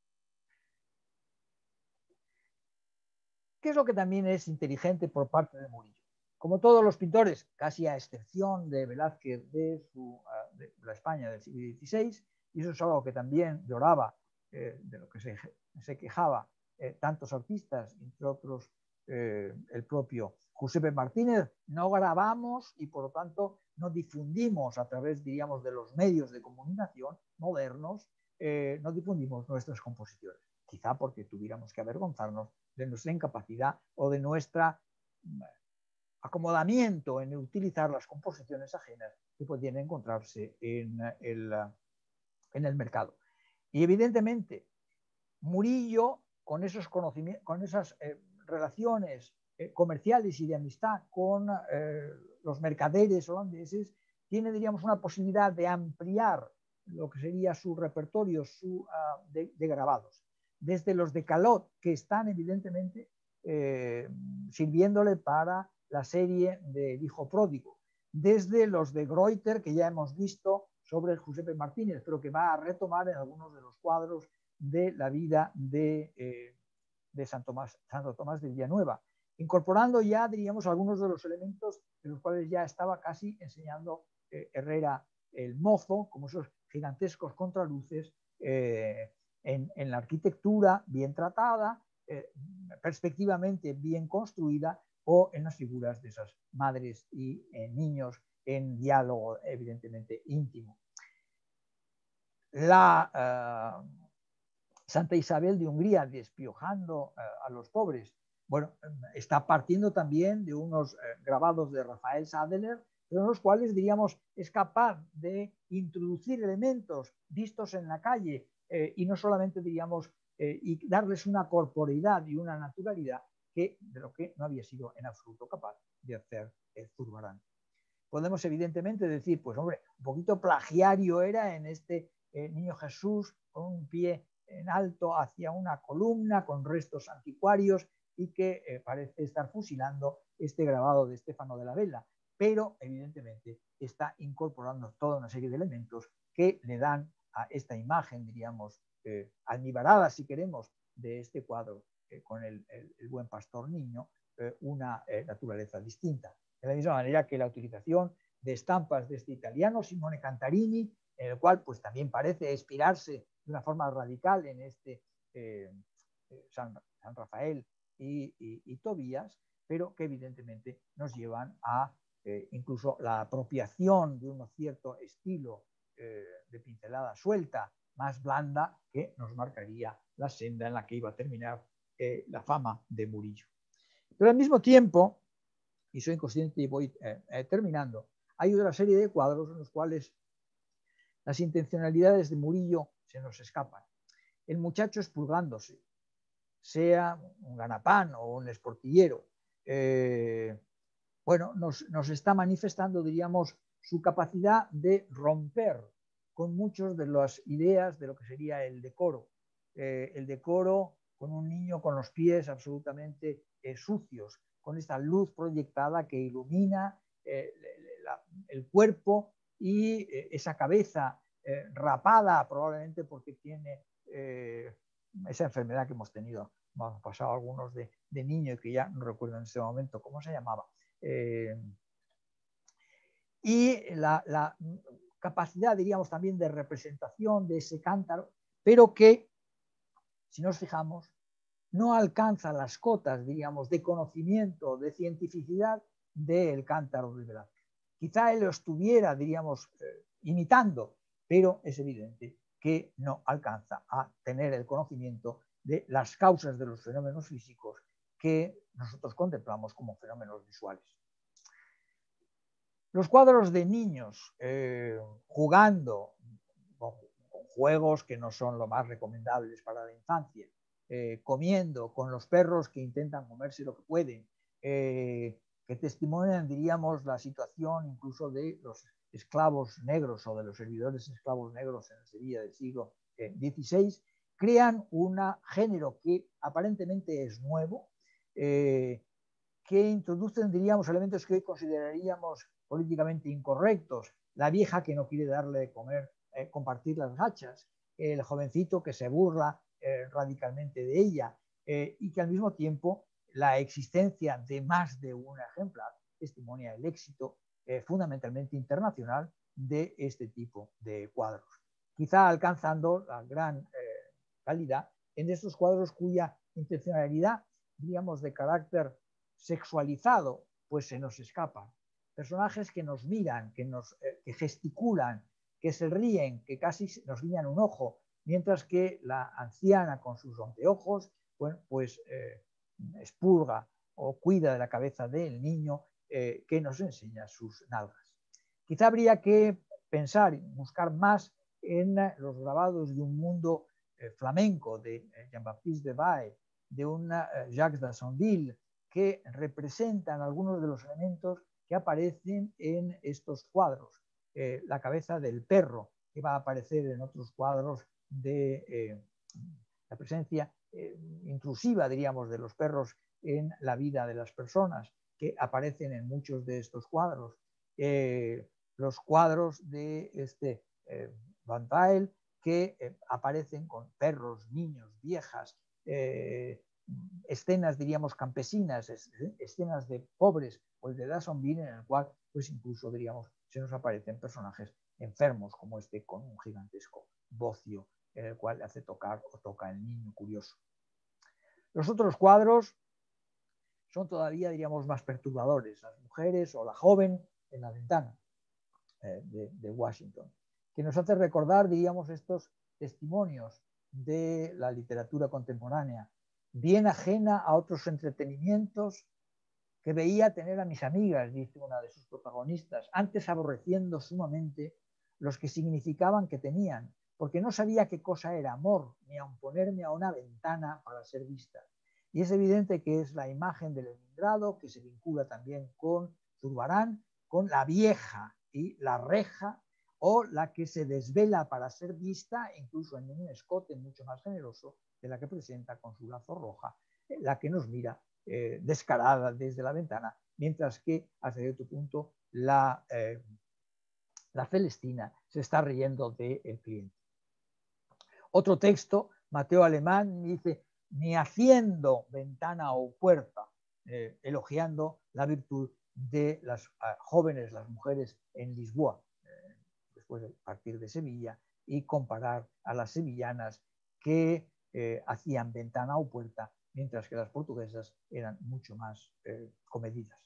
¿Qué es lo que también es inteligente por parte de Murillo? Como todos los pintores, casi a excepción de Velázquez de, su, de la España del siglo dieciséis, y eso es algo que también lloraba, eh, de lo que se, se quejaba eh, tantos artistas, entre otros eh, el propio Giuseppe Martínez, no grabamos y por lo tanto no difundimos a través, diríamos, de los medios de comunicación modernos, eh, no difundimos nuestras composiciones, quizá porque tuviéramos que avergonzarnos de nuestra incapacidad o de nuestra acomodamiento en utilizar las composiciones ajenas que podían encontrarse en el, en el mercado. Y evidentemente, Murillo, con esos conocimientos, con esas eh, relaciones eh, comerciales y de amistad con eh, los mercaderes holandeses, tiene, diríamos, una posibilidad de ampliar lo que sería su repertorio su, uh, de, de grabados. desde los de Calot, que están evidentemente eh, sirviéndole para la serie del Hijo Pródigo, desde los de Greuter, que ya hemos visto sobre Giuseppe Martínez, pero que va a retomar en algunos de los cuadros de la vida de, eh, de San Tomás, Santo Tomás de Villanueva, incorporando ya, diríamos, algunos de los elementos de los cuales ya estaba casi enseñando eh, Herrera el Mozo, como esos gigantescos contraluces eh, en, en la arquitectura bien tratada, eh, perspectivamente bien construida, o en las figuras de esas madres y eh, niños en diálogo evidentemente íntimo. La uh, Santa Isabel de Hungría despiojando uh, a los pobres, bueno, está partiendo también de unos uh, grabados de Rafael Sadeler, pero en los cuales, diríamos, es capaz de introducir elementos vistos en la calle eh, y no solamente, diríamos, eh, y darles una corporeidad y una naturalidad que, de lo que no había sido en absoluto capaz de hacer eh, Zurbarán. Podemos evidentemente decir, pues hombre, un poquito plagiario era en este eh, niño Jesús con un pie en alto hacia una columna con restos anticuarios y que eh, parece estar fusilando este grabado de Stefano de la Vella, pero evidentemente está incorporando toda una serie de elementos que le dan a esta imagen, diríamos, eh, almibarada, si queremos, de este cuadro eh, con el, el, el buen pastor niño, eh, una eh, naturaleza distinta. De la misma manera que la utilización de estampas de este italiano Simone Cantarini, en el cual pues también parece inspirarse de una forma radical en este eh, San, San Rafael y, y, y Tobías, pero que evidentemente nos llevan a eh, incluso la apropiación de un cierto estilo eh, de pincelada suelta, más blanda, que nos marcaría la senda en la que iba a terminar eh, la fama de Murillo. Pero al mismo tiempo, y soy consciente y voy eh, eh, terminando, hay otra serie de cuadros en los cuales las intencionalidades de Murillo se nos escapan. El muchacho expurgándose, sea un ganapán o un esportillero, eh, bueno, nos, nos está manifestando, diríamos, su capacidad de romper con muchas de las ideas de lo que sería el decoro. Eh, el decoro con un niño con los pies absolutamente eh, sucios, con esta luz proyectada que ilumina eh, la, el cuerpo y eh, esa cabeza eh, rapada, probablemente porque tiene eh, esa enfermedad que hemos tenido, hemos pasado algunos de, de niño y que ya no recuerdo en este momento cómo se llamaba. Eh, y la, la capacidad, diríamos, también de representación de ese cántaro, pero que, si nos fijamos, no alcanza las cotas, diríamos, de conocimiento, de cientificidad del cántaro de Velázquez. Quizá él lo estuviera, diríamos, eh, imitando, pero es evidente que no alcanza a tener el conocimiento de las causas de los fenómenos físicos que nosotros contemplamos como fenómenos visuales. Los cuadros de niños eh, jugando con, con juegos que no son lo más recomendables para la infancia, eh, comiendo con los perros que intentan comerse lo que pueden, eh, que testimonian, diríamos, la situación incluso de los esclavos negros o de los servidores esclavos negros en el Sevilla del siglo dieciséis, crean un género que aparentemente es nuevo, eh, que introducen, diríamos, elementos que hoy consideraríamos políticamente incorrectos, la vieja que no quiere darle de comer, eh, compartir las gachas, el jovencito que se burla eh, radicalmente de ella, eh, y que al mismo tiempo la existencia de más de un ejemplar testimonia el éxito eh, fundamentalmente internacional de este tipo de cuadros. Quizá alcanzando la gran eh, calidad en estos cuadros cuya intencionalidad, digamos, de carácter sexualizado, pues se nos escapan. Personajes que nos miran, que, nos, eh, que gesticulan, que se ríen, que casi nos guiñan un ojo, mientras que la anciana con sus anteojos, bueno, pues eh, expurga o cuida de la cabeza del niño eh, que nos enseña sus nalgas. Quizá habría que pensar y buscar más en los grabados de un mundo eh, flamenco de eh, Jean-Baptiste Debye, de una eh, Jacques d'Assonville, que representan algunos de los elementos que aparecen en estos cuadros. Eh, la cabeza del perro, que va a aparecer en otros cuadros de eh, la presencia eh, intrusiva, diríamos, de los perros en la vida de las personas, que aparecen en muchos de estos cuadros. Eh, los cuadros de este eh, Van Tuyl, que eh, aparecen con perros, niños, viejas, eh, escenas, diríamos, campesinas, escenas de pobres, o el de Dassonville, en el cual, pues incluso, diríamos, se nos aparecen personajes enfermos, como este con un gigantesco bocio, en el cual le hace tocar o toca el niño curioso. Los otros cuadros son todavía, diríamos, más perturbadores, las mujeres o la joven en la ventana eh, de, de Washington, que nos hace recordar, diríamos, estos testimonios de la literatura contemporánea, bien ajena a otros entretenimientos que veía tener a mis amigas, dice una de sus protagonistas, antes aborreciendo sumamente los que significaban que tenían, porque no sabía qué cosa era amor, ni aun ponerme a una ventana para ser vista. Y es evidente que es la imagen de Leningrado, que se vincula también con Zurbarán, con la vieja y la reja, o la que se desvela para ser vista, incluso en un escote mucho más generoso de la que presenta con su lazo roja, la que nos mira eh, descarada desde la ventana, mientras que hasta cierto punto la, eh, la Celestina se está riendo del cliente. Otro texto, Mateo Alemán, dice, ni haciendo ventana o puerta, eh, elogiando la virtud de las uh, jóvenes, las mujeres en Lisboa, eh, después de partir de Sevilla, y comparar a las sevillanas que eh, hacían ventana o puerta, mientras que las portuguesas eran mucho más eh, comedidas.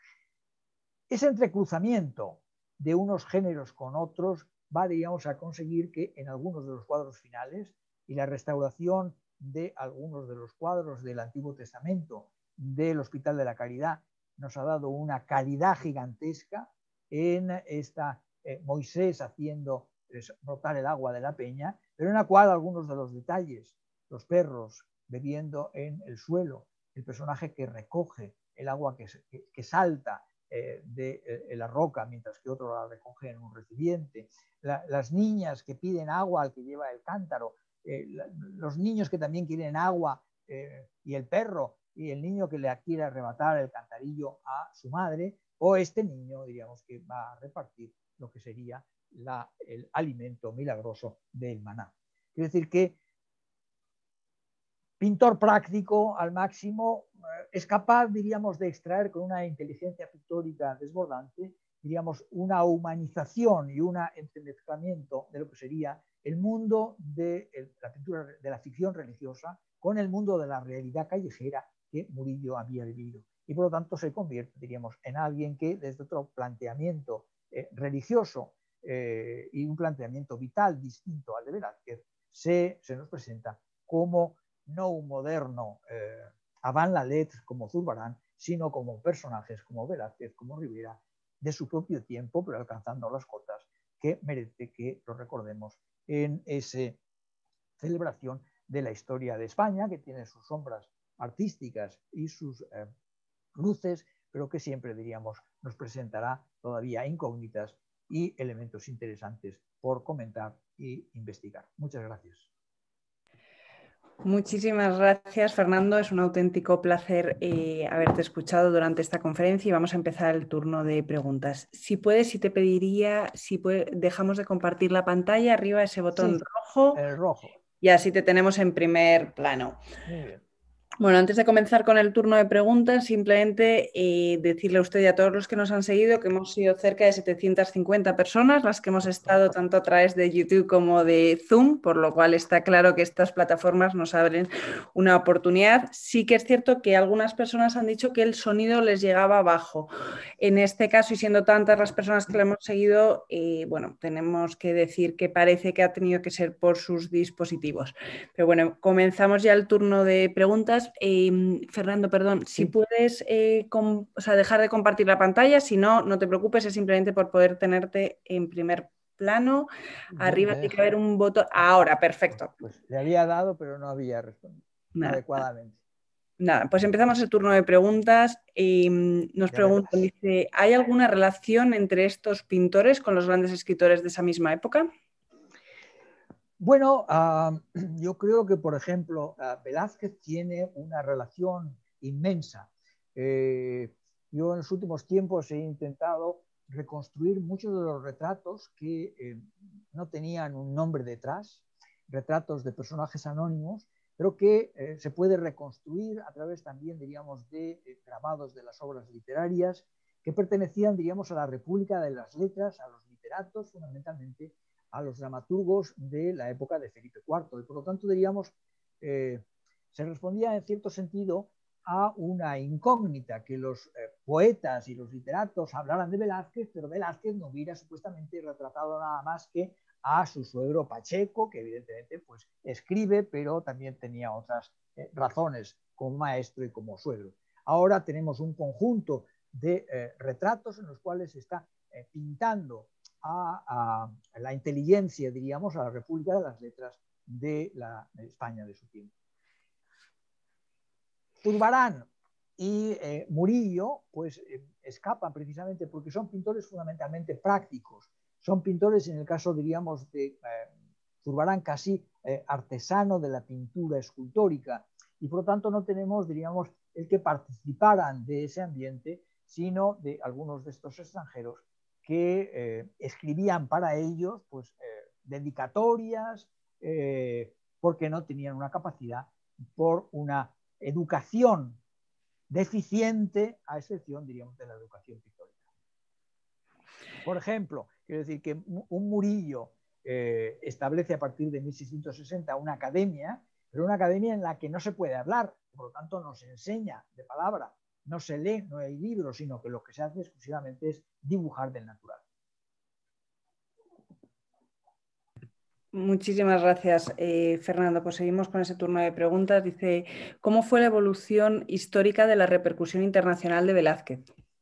Ese entrecruzamiento de unos géneros con otros va, digamos, a conseguir que en algunos de los cuadros finales y la restauración de algunos de los cuadros del Antiguo Testamento del Hospital de la Caridad nos ha dado una calidad gigantesca en esta eh, Moisés haciendo brotar el agua de la peña, pero en la cual algunos de los detalles, los perros bebiendo en el suelo, el personaje que recoge el agua que, que, que salta eh, de eh, la roca mientras que otro la recoge en un recipiente, la, las niñas que piden agua al que lleva el cántaro, eh, la, los niños que también quieren agua eh, y el perro y el niño que le quiere arrebatar el cantarillo a su madre, o este niño, diríamos, que va a repartir lo que sería la, el alimento milagroso del maná. Quiero decir que pintor práctico al máximo, eh, es capaz, diríamos, de extraer con una inteligencia pictórica desbordante, diríamos, una humanización y un entremezclamiento de lo que sería el mundo de la pintura de la ficción religiosa con el mundo de la realidad callejera que Murillo había vivido. Y por lo tanto se convierte, diríamos, en alguien que desde otro planteamiento eh, religioso eh, y un planteamiento vital distinto al de Velázquez, se, se nos presenta como no un moderno eh, avant la lettre como Zurbarán, sino como personajes como Velázquez, como Rivera, de su propio tiempo, pero alcanzando las cotas que merece que lo recordemos en esa celebración de la historia de España, que tiene sus sombras artísticas y sus eh, luces, pero que siempre, diríamos, nos presentará todavía incógnitas y elementos interesantes por comentar e investigar. Muchas gracias. Muchísimas gracias, Fernando. Es un auténtico placer eh, haberte escuchado durante esta conferencia y vamos a empezar el turno de preguntas. Si puedes, si te pediría, si puede, dejamos de compartir la pantalla, arriba ese botón sí, rojo, el rojo, y así te tenemos en primer plano. Muy bien. Bueno, antes de comenzar con el turno de preguntas, simplemente eh, decirle a usted y a todos los que nos han seguido que hemos sido cerca de setecientas cincuenta personas las que hemos estado tanto a través de YouTube como de Zoom, por lo cual está claro que estas plataformas nos abren una oportunidad. Sí que es cierto que algunas personas han dicho que el sonido les llegaba bajo. En este caso, y siendo tantas las personas que lo hemos seguido, eh, bueno, tenemos que decir que parece que ha tenido que ser por sus dispositivos. Pero bueno, comenzamos ya el turno de preguntas. Eh, Fernando, perdón, si Sí. puedes eh, com, o sea, dejar de compartir la pantalla, si no, no te preocupes, es simplemente por poder tenerte en primer plano. Arriba tiene que haber un botón. Ahora, perfecto. Pues le había dado, pero no había respondido Nada. adecuadamente. Nada, pues empezamos el turno de preguntas. Eh, nos ya preguntan, dice, ¿hay alguna relación entre estos pintores con los grandes escritores de esa misma época? Bueno, uh, yo creo que, por ejemplo, uh, Velázquez tiene una relación inmensa. Eh, yo en los últimos tiempos he intentado reconstruir muchos de los retratos que eh, no tenían un nombre detrás, retratos de personajes anónimos, pero que eh, se puede reconstruir a través también, diríamos, de eh, grabados de las obras literarias que pertenecían, diríamos, a la República de las Letras, a los literatos, fundamentalmente a los dramaturgos de la época de Felipe cuarto. Y por lo tanto, diríamos, eh, se respondía en cierto sentido a una incógnita, que los eh, poetas y los literatos hablaran de Velázquez, pero Velázquez no hubiera supuestamente retratado nada más que a su suegro Pacheco, que evidentemente pues, escribe, pero también tenía otras eh, razones como maestro y como suegro. Ahora tenemos un conjunto de eh, retratos en los cuales se está eh, pintando a, a la inteligencia, diríamos, a la República de las Letras de la de España de su tiempo. Zurbarán y eh, Murillo pues eh, escapan precisamente porque son pintores fundamentalmente prácticos. Son pintores, en el caso, diríamos, de eh, Zurbarán, casi eh, artesano de la pintura escultórica, y por lo tanto no tenemos, diríamos, el que participaran de ese ambiente, sino de algunos de estos extranjeros que eh, escribían para ellos pues, eh, dedicatorias, eh, porque no tenían una capacidad por una educación deficiente, a excepción, diríamos, de la educación pictórica. Por ejemplo, quiero decir que un Murillo eh, establece a partir de mil seiscientos sesenta una academia, pero una academia en la que no se puede hablar, por lo tanto no se enseña de palabra, no se lee, no hay libros, sino que lo que se hace exclusivamente es dibujar del natural. Muchísimas gracias, eh, Fernando. Pues seguimos con ese turno de preguntas. Dice, ¿cómo fue la evolución histórica de la repercusión internacional de Velázquez?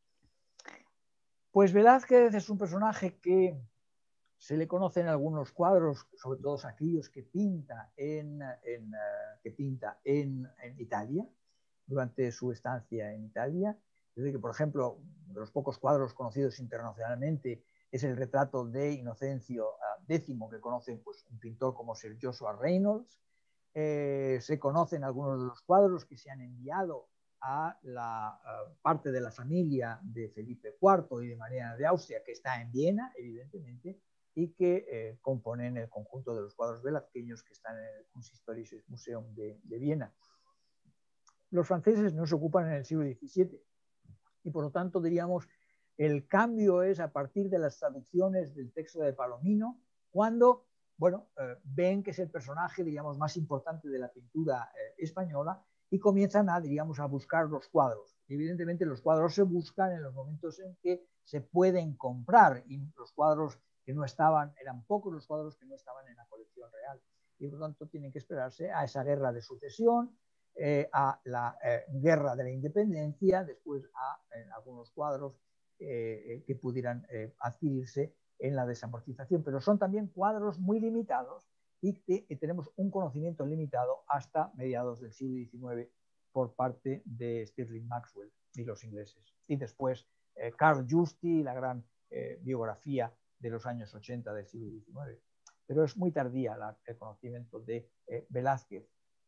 Pues Velázquez es un personaje que se le conocen algunos cuadros, sobre todo aquellos que pinta en, en, uh, que pinta en, en Italia, durante su estancia en Italia. Es decir, que, por ejemplo, de los pocos cuadros conocidos internacionalmente es el retrato de Inocencio X, que conoce pues, un pintor como Sir Joshua Reynolds. Eh, se conocen algunos de los cuadros que se han enviado a la uh, parte de la familia de Felipe cuarto y de Mariana de Austria, que está en Viena, evidentemente, y que eh, componen el conjunto de los cuadros velazqueños que están en el Kunsthistorisches Museum de, de Viena. Los franceses no se ocupan en el siglo diecisiete y por lo tanto diríamos el cambio es a partir de las traducciones del texto de Palomino, cuando bueno, eh, ven que es el personaje diríamos más importante de la pintura eh, española y comienzan a, diríamos, a buscar los cuadros. Y evidentemente los cuadros se buscan en los momentos en que se pueden comprar, y los cuadros que no estaban, eran pocos los cuadros que no estaban en la colección real. Y por lo tanto tienen que esperarse a esa guerra de sucesión, eh, a la eh, guerra de la independencia, después a eh, algunos cuadros eh, que pudieran eh, adquirirse en la desamortización. Pero son también cuadros muy limitados y que eh, tenemos un conocimiento limitado hasta mediados del siglo diecinueve por parte de Stirling Maxwell y los ingleses. Y después eh, Carl Justi, la gran eh, biografía de los años ochenta del siglo diecinueve. Pero es muy tardía la, el conocimiento de eh, Velázquez.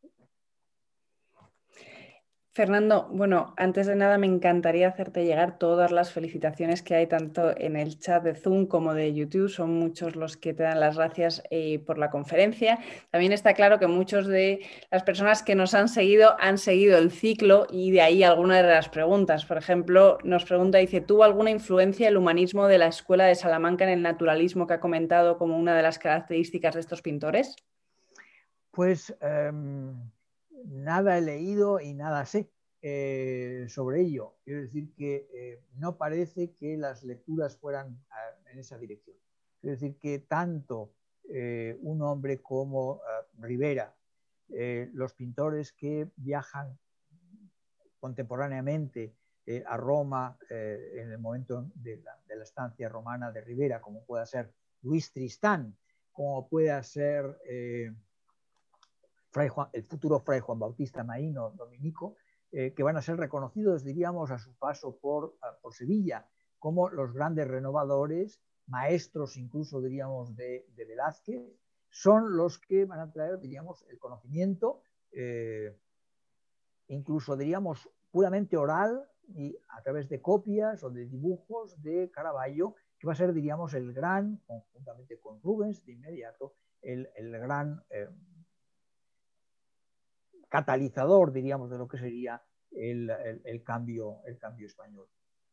Fernando, bueno, antes de nada me encantaría hacerte llegar todas las felicitaciones que hay tanto en el chat de Zoom como de YouTube. Son muchos los que te dan las gracias eh, por la conferencia. También está claro que muchos de las personas que nos han seguido han seguido el ciclo y de ahí algunas de las preguntas. Por ejemplo, nos pregunta, dice, ¿tuvo alguna influencia el humanismo de la Escuela de Salamanca en el naturalismo que ha comentado como una de las características de estos pintores? Pues... Um... nada he leído y nada sé eh, sobre ello. Quiero decir que eh, no parece que las lecturas fueran a, en esa dirección. Quiero decir que tanto eh, un hombre como uh, Rivera, eh, los pintores que viajan contemporáneamente eh, a Roma eh, en el momento de la, de la estancia romana de Rivera, como pueda ser Luis Tristán, como pueda ser... Eh, Fray Juan, el futuro Fray Juan Bautista Maíno, dominico, eh, que van a ser reconocidos, diríamos, a su paso por, por Sevilla, como los grandes renovadores, maestros incluso, diríamos, de, de Velázquez, son los que van a traer, diríamos, el conocimiento, eh, incluso, diríamos, puramente oral y a través de copias o de dibujos de Caravaggio, que va a ser, diríamos, el gran, conjuntamente con Rubens de inmediato, el, el gran eh, catalizador, diríamos, de lo que sería el, el, el, cambio, el cambio español.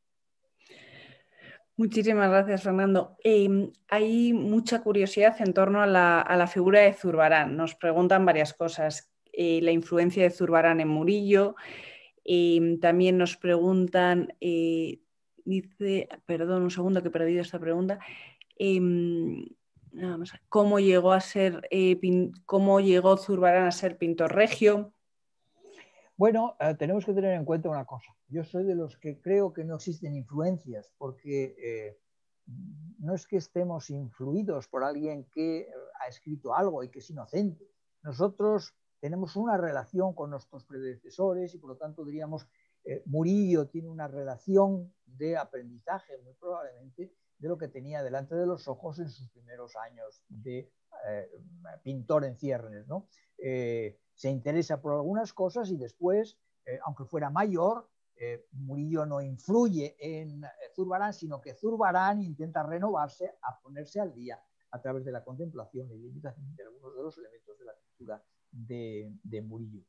Muchísimas gracias, Fernando. Eh, hay mucha curiosidad en torno a la, a la figura de Zurbarán. Nos preguntan varias cosas. Eh, la influencia de Zurbarán en Murillo. Eh, también nos preguntan, eh, dice, perdón, un segundo que he perdido esta pregunta. Eh, vamos a ver, ¿cómo llegó a ser, eh, pin, cómo llegó Zurbarán a ser pintor regio? Bueno, eh, tenemos que tener en cuenta una cosa. Yo soy de los que creo que no existen influencias, porque eh, no es que estemos influidos por alguien que ha escrito algo y que es inocente. Nosotros tenemos una relación con nuestros predecesores y por lo tanto diríamos, eh, Murillo tiene una relación de aprendizaje muy probablemente de lo que tenía delante de los ojos en sus primeros años de eh, pintor en ciernes, ¿no? Eh, se interesa por algunas cosas y después, eh, aunque fuera mayor, eh, Murillo no influye en eh, Zurbarán, sino que Zurbarán intenta renovarse, a ponerse al día a través de la contemplación y la imitación de algunos de los elementos de la pintura de, de Murillo.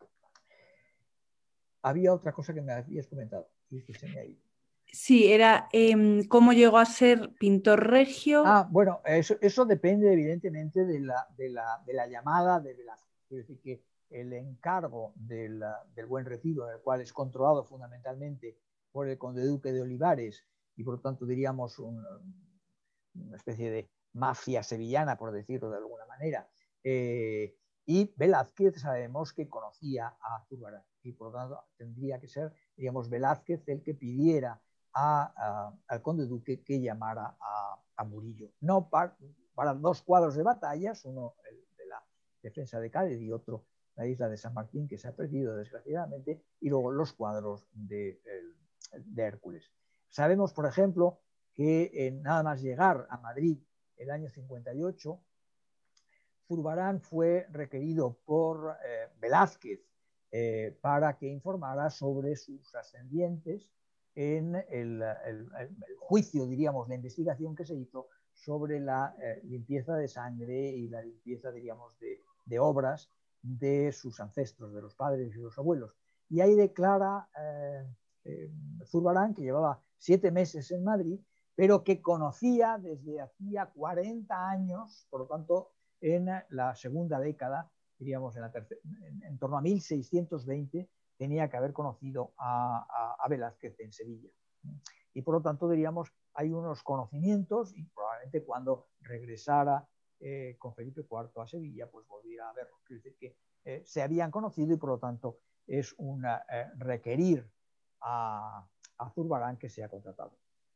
Había otra cosa que me habías comentado y que se me ha ido. Sí, era eh, cómo llegó a ser pintor regio. Ah, bueno, eso, eso depende evidentemente de la, de la, de la llamada de Velázquez. Es decir, que el encargo del, del Buen Retiro, el cual es controlado fundamentalmente por el conde duque de Olivares y por lo tanto diríamos un, una especie de mafia sevillana, por decirlo de alguna manera, eh, y Velázquez sabemos que conocía a Zurbarán y por lo tanto tendría que ser, digamos, Velázquez el que pidiera a, a, al conde duque que llamara a, a Murillo. No para, para dos cuadros de batallas, uno el de la defensa de Cádiz y otro la isla de San Martín, que se ha perdido desgraciadamente, y luego los cuadros de, de Hércules. Sabemos, por ejemplo, que en nada más llegar a Madrid el año cincuenta y ocho, Zurbarán fue requerido por eh, Velázquez eh, para que informara sobre sus ascendientes en el, el, el juicio, diríamos, la investigación que se hizo sobre la eh, limpieza de sangre y la limpieza, diríamos, de, de obras de sus ancestros, de los padres y los abuelos. Y ahí declara eh, eh, Zurbarán, que llevaba siete meses en Madrid, pero que conocía desde hacía cuarenta años, por lo tanto, en la segunda década, diríamos en, la tercera, en, en torno a mil seiscientos veinte, tenía que haber conocido a, a, a Velázquez en Sevilla. Y por lo tanto, diríamos, hay unos conocimientos y probablemente cuando regresara eh, con Felipe cuarto a Sevilla, pues volviera a verlo. Quiere decir que eh, se habían conocido y por lo tanto es una, eh, requerir a, a Zurbarán que sea contratado.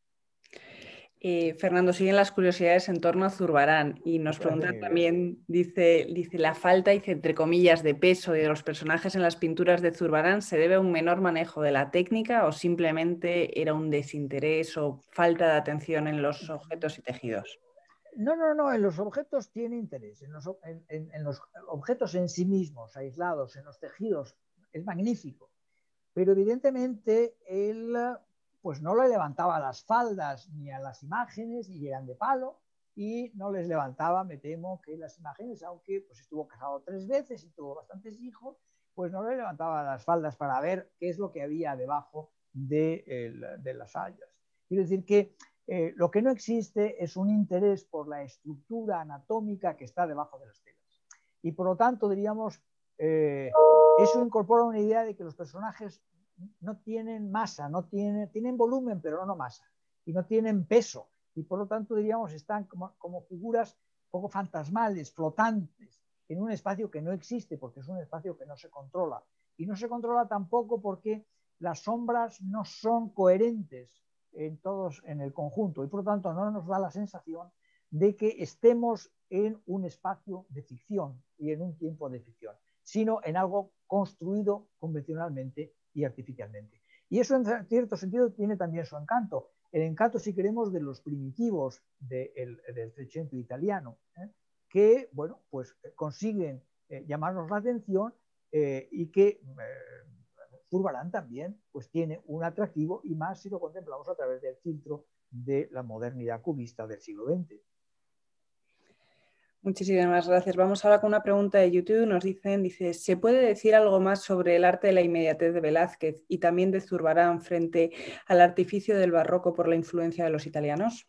Eh, Fernando, siguen las curiosidades en torno a Zurbarán y nos preguntan también, dice, dice, la falta, dice, entre comillas, de peso de los personajes en las pinturas de Zurbarán, ¿se debe a un menor manejo de la técnica o simplemente era un desinterés o falta de atención en los objetos y tejidos? No, no, no, en los objetos tiene interés, en los, en, en, en los objetos en sí mismos, aislados, en los tejidos, es magnífico, pero evidentemente él pues no le levantaba las faldas ni a las imágenes, y eran de palo, y no les levantaba, me temo, que las imágenes, aunque pues estuvo casado tres veces y tuvo bastantes hijos, pues no le levantaba las faldas para ver qué es lo que había debajo de, el, de las sayas. Quiero decir que eh, lo que no existe es un interés por la estructura anatómica que está debajo de las telas. Y por lo tanto, diríamos, eh, eso incorpora una idea de que los personajes no tienen masa, no tienen, tienen volumen, pero no masa, y no tienen peso, y por lo tanto, diríamos, están como, como figuras poco fantasmales, flotantes, en un espacio que no existe, porque es un espacio que no se controla, y no se controla tampoco porque las sombras no son coherentes en todos, en el conjunto, y por lo tanto no nos da la sensación de que estemos en un espacio de ficción y en un tiempo de ficción, sino en algo construido convencionalmente y artificialmente. Y eso en cierto sentido tiene también su encanto. El encanto, si queremos, de los primitivos de el, del Trecento italiano, ¿eh? que, bueno, pues consiguen eh, llamarnos la atención eh, y que eh, Zurbarán también pues tiene un atractivo, y más si lo contemplamos a través del filtro de la modernidad cubista del siglo veinte. Muchísimas gracias. Vamos ahora con una pregunta de YouTube. Nos dicen, dice, ¿se puede decir algo más sobre el arte de la inmediatez de Velázquez y también de Zurbarán frente al artificio del barroco por la influencia de los italianos?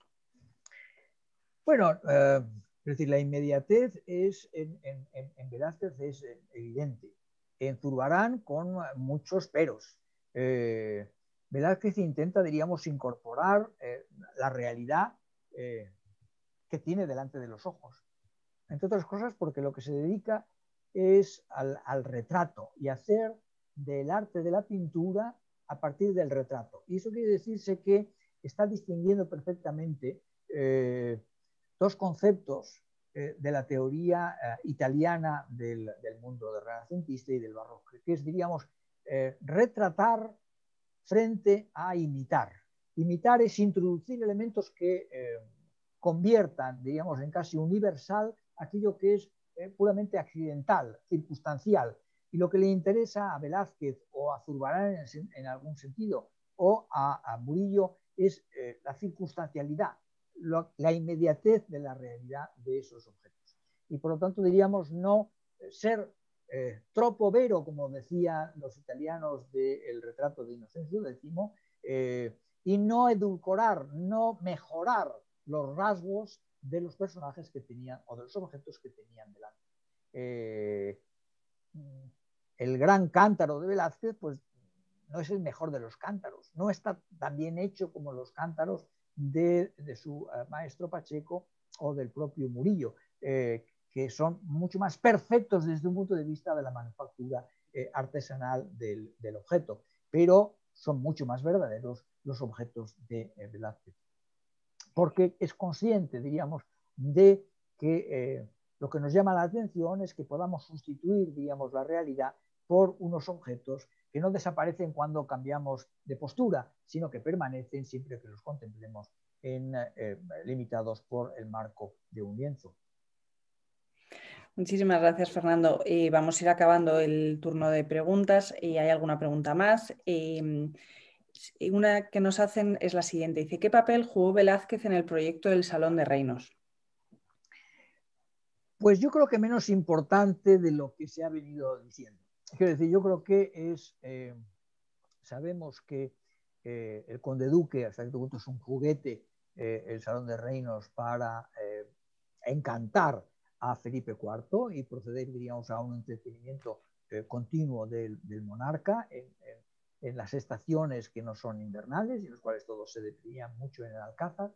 Bueno, eh, es decir, la inmediatez es en, en, en Velázquez es evidente. En Zurbarán con muchos peros. Eh, Velázquez intenta, diríamos, incorporar eh, la realidad eh, que tiene delante de los ojos. Entre otras cosas porque lo que se dedica es al, al retrato y hacer del arte de la pintura a partir del retrato. Y eso quiere decirse que está distinguiendo perfectamente eh, dos conceptos eh, de la teoría eh, italiana del, del mundo del renacentista y del barroco, que es, diríamos, eh, retratar frente a imitar. Imitar es introducir elementos que eh, conviertan, diríamos, en casi universal aquello que es eh, puramente accidental, circunstancial. Y lo que le interesa a Velázquez o a Zurbarán en, en algún sentido, o a, a Murillo, es eh, la circunstancialidad, lo, la inmediatez de la realidad de esos objetos. Y por lo tanto diríamos no ser eh, troppo vero, como decían los italianos del retrato de Inocencio X, eh, y no edulcorar, no mejorar los rasgos de los personajes que tenían o de los objetos que tenían delante. Eh, el gran cántaro de Velázquez, pues no es el mejor de los cántaros, no está tan bien hecho como los cántaros de, de su uh, maestro Pacheco o del propio Murillo, eh, que son mucho más perfectos desde un punto de vista de la manufactura eh, artesanal del, del objeto, pero son mucho más verdaderos los objetos de eh, Velázquez, porque es consciente, diríamos, de que eh, lo que nos llama la atención es que podamos sustituir, diríamos, la realidad por unos objetos que no desaparecen cuando cambiamos de postura, sino que permanecen siempre que los contemplemos en, eh, limitados por el marco de un lienzo. Muchísimas gracias, Fernando. Eh, vamos a ir acabando el turno de preguntas. Eh, ¿hay alguna pregunta más? Eh, una que nos hacen es la siguiente. Dice, ¿qué papel jugó Velázquez en el proyecto del Salón de Reinos? Pues yo creo que menos importante de lo que se ha venido diciendo. Quiero decir, yo creo que es, eh, sabemos que eh, el conde duque hasta cierto punto es un juguete, eh, el Salón de Reinos, para eh, encantar a Felipe cuarto y proceder, diríamos, a un entretenimiento eh, continuo del, del monarca en, en, en las estaciones que no son invernales y en las cuales todos se deprimían mucho en el Alcázar.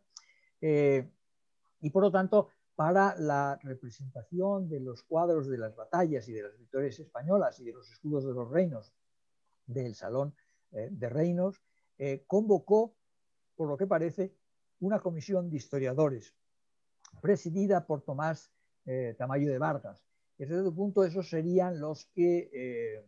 Eh, y por lo tanto, para la representación de los cuadros de las batallas y de las victorias españolas y de los escudos de los reinos del Salón eh, de Reinos, eh, convocó, por lo que parece, una comisión de historiadores presidida por Tomás eh, Tamayo de Vargas. Desde cierto punto, esos serían los que, eh,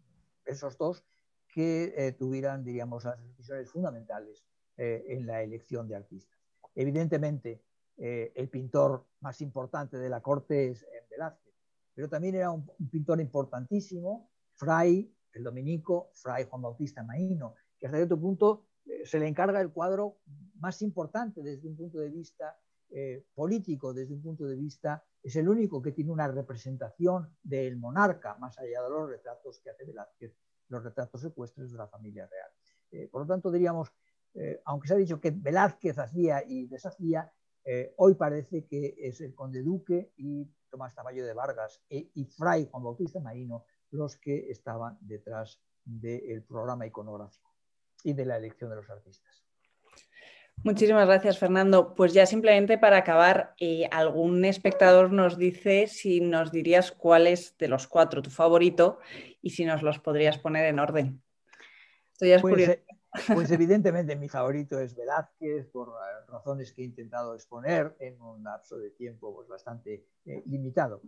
esos dos, que eh, tuvieran, diríamos, las decisiones fundamentales eh, en la elección de artistas. Evidentemente, eh, el pintor más importante de la corte es Velázquez, pero también era un, un pintor importantísimo, Fray, el dominico, Fray Juan Bautista Maíno, que hasta cierto punto eh, se le encarga el cuadro más importante desde un punto de vista eh, político, desde un punto de vista, es el único que tiene una representación del monarca, más allá de los retratos que hace Velázquez, los retratos ecuestres de la familia real. Eh, por lo tanto, diríamos, eh, aunque se ha dicho que Velázquez hacía y deshacía, eh, hoy parece que es el conde duque y Tomás Tamayo de Vargas e, y Fray Juan Bautista Maíno los que estaban detrás del programa iconográfico y de la elección de los artistas. Muchísimas gracias, Fernando. Pues ya simplemente para acabar, eh, algún espectador nos dice si nos dirías cuál es de los cuatro tu favorito y si nos los podrías poner en orden. Esto ya es pues, curioso. Eh, pues evidentemente mi favorito es Velázquez, por razones que he intentado exponer en un lapso de tiempo pues, bastante eh, limitado.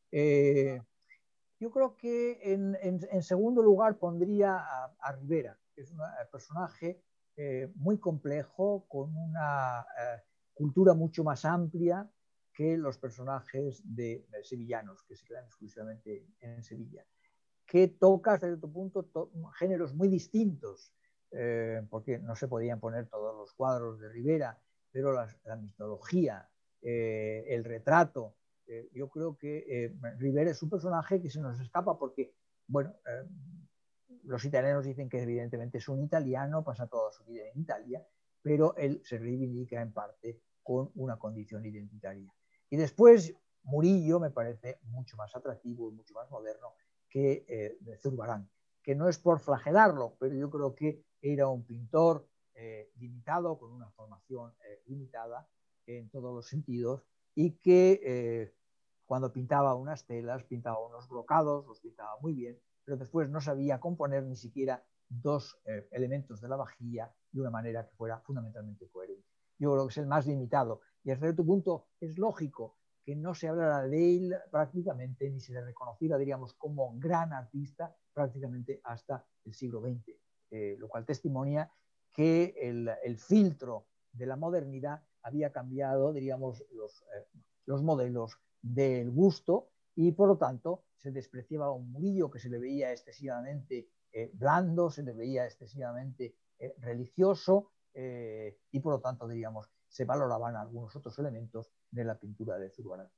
Eh, yo creo que en, en, en segundo lugar pondría a, a Rivera, que es un personaje eh, muy complejo, con una eh, cultura mucho más amplia, que los personajes de, de sevillanos, que se quedan exclusivamente en Sevilla, que toca hasta cierto punto to géneros muy distintos, eh, porque no se podían poner todos los cuadros de Rivera, pero la, la mitología, eh, el retrato, eh, yo creo que eh, Rivera es un personaje que se nos escapa porque, bueno, eh, los italianos dicen que evidentemente es un italiano, pasa toda su vida en Italia, pero él se reivindica en parte con una condición identitaria. Y después Murillo me parece mucho más atractivo y mucho más moderno que eh, Zurbarán, que no es por flagelarlo, pero yo creo que era un pintor eh, limitado, con una formación eh, limitada en todos los sentidos, y que eh, cuando pintaba unas telas, pintaba unos brocados, los pintaba muy bien, pero después no sabía componer ni siquiera dos eh, elementos de la vajilla de una manera que fuera fundamentalmente coherente. Yo creo que es el más limitado, y hasta cierto punto es lógico que no se hablara de él prácticamente, ni se le reconociera, diríamos, como gran artista prácticamente hasta el siglo veinte, eh, lo cual testimonia que el, el filtro de la modernidad había cambiado, diríamos, los, eh, los modelos del gusto, y por lo tanto se despreciaba a un Murillo que se le veía excesivamente eh, blando, se le veía excesivamente eh, religioso, eh, y por lo tanto, diríamos, se valoraban algunos otros elementos de la pintura de Zurbarán.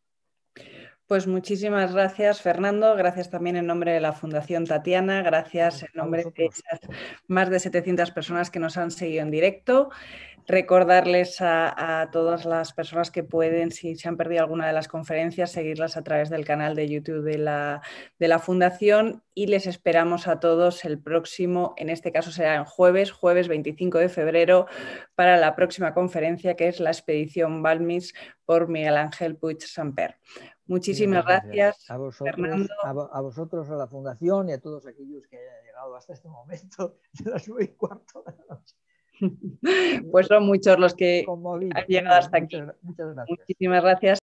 Pues muchísimas gracias, Fernando. Gracias también en nombre de la Fundación Tatiana. Gracias en nombre de esas más de setecientas personas que nos han seguido en directo. Recordarles a, a todas las personas que pueden, si se han perdido alguna de las conferencias, seguirlas a través del canal de YouTube de la, de la Fundación, y les esperamos a todos el próximo, en este caso será en jueves, jueves veinticinco de febrero, para la próxima conferencia, que es la expedición Balmis por Miguel Ángel Puig Samper. Muchísimas gracias, gracias a vosotros, a, a vosotros, a la Fundación, y a todos aquellos que hayan llegado hasta este momento de las nueve y cuarto de la noche. Pues son muchos los que Conmovido. han llegado hasta Muchas, aquí. muchas gracias. Muchísimas gracias.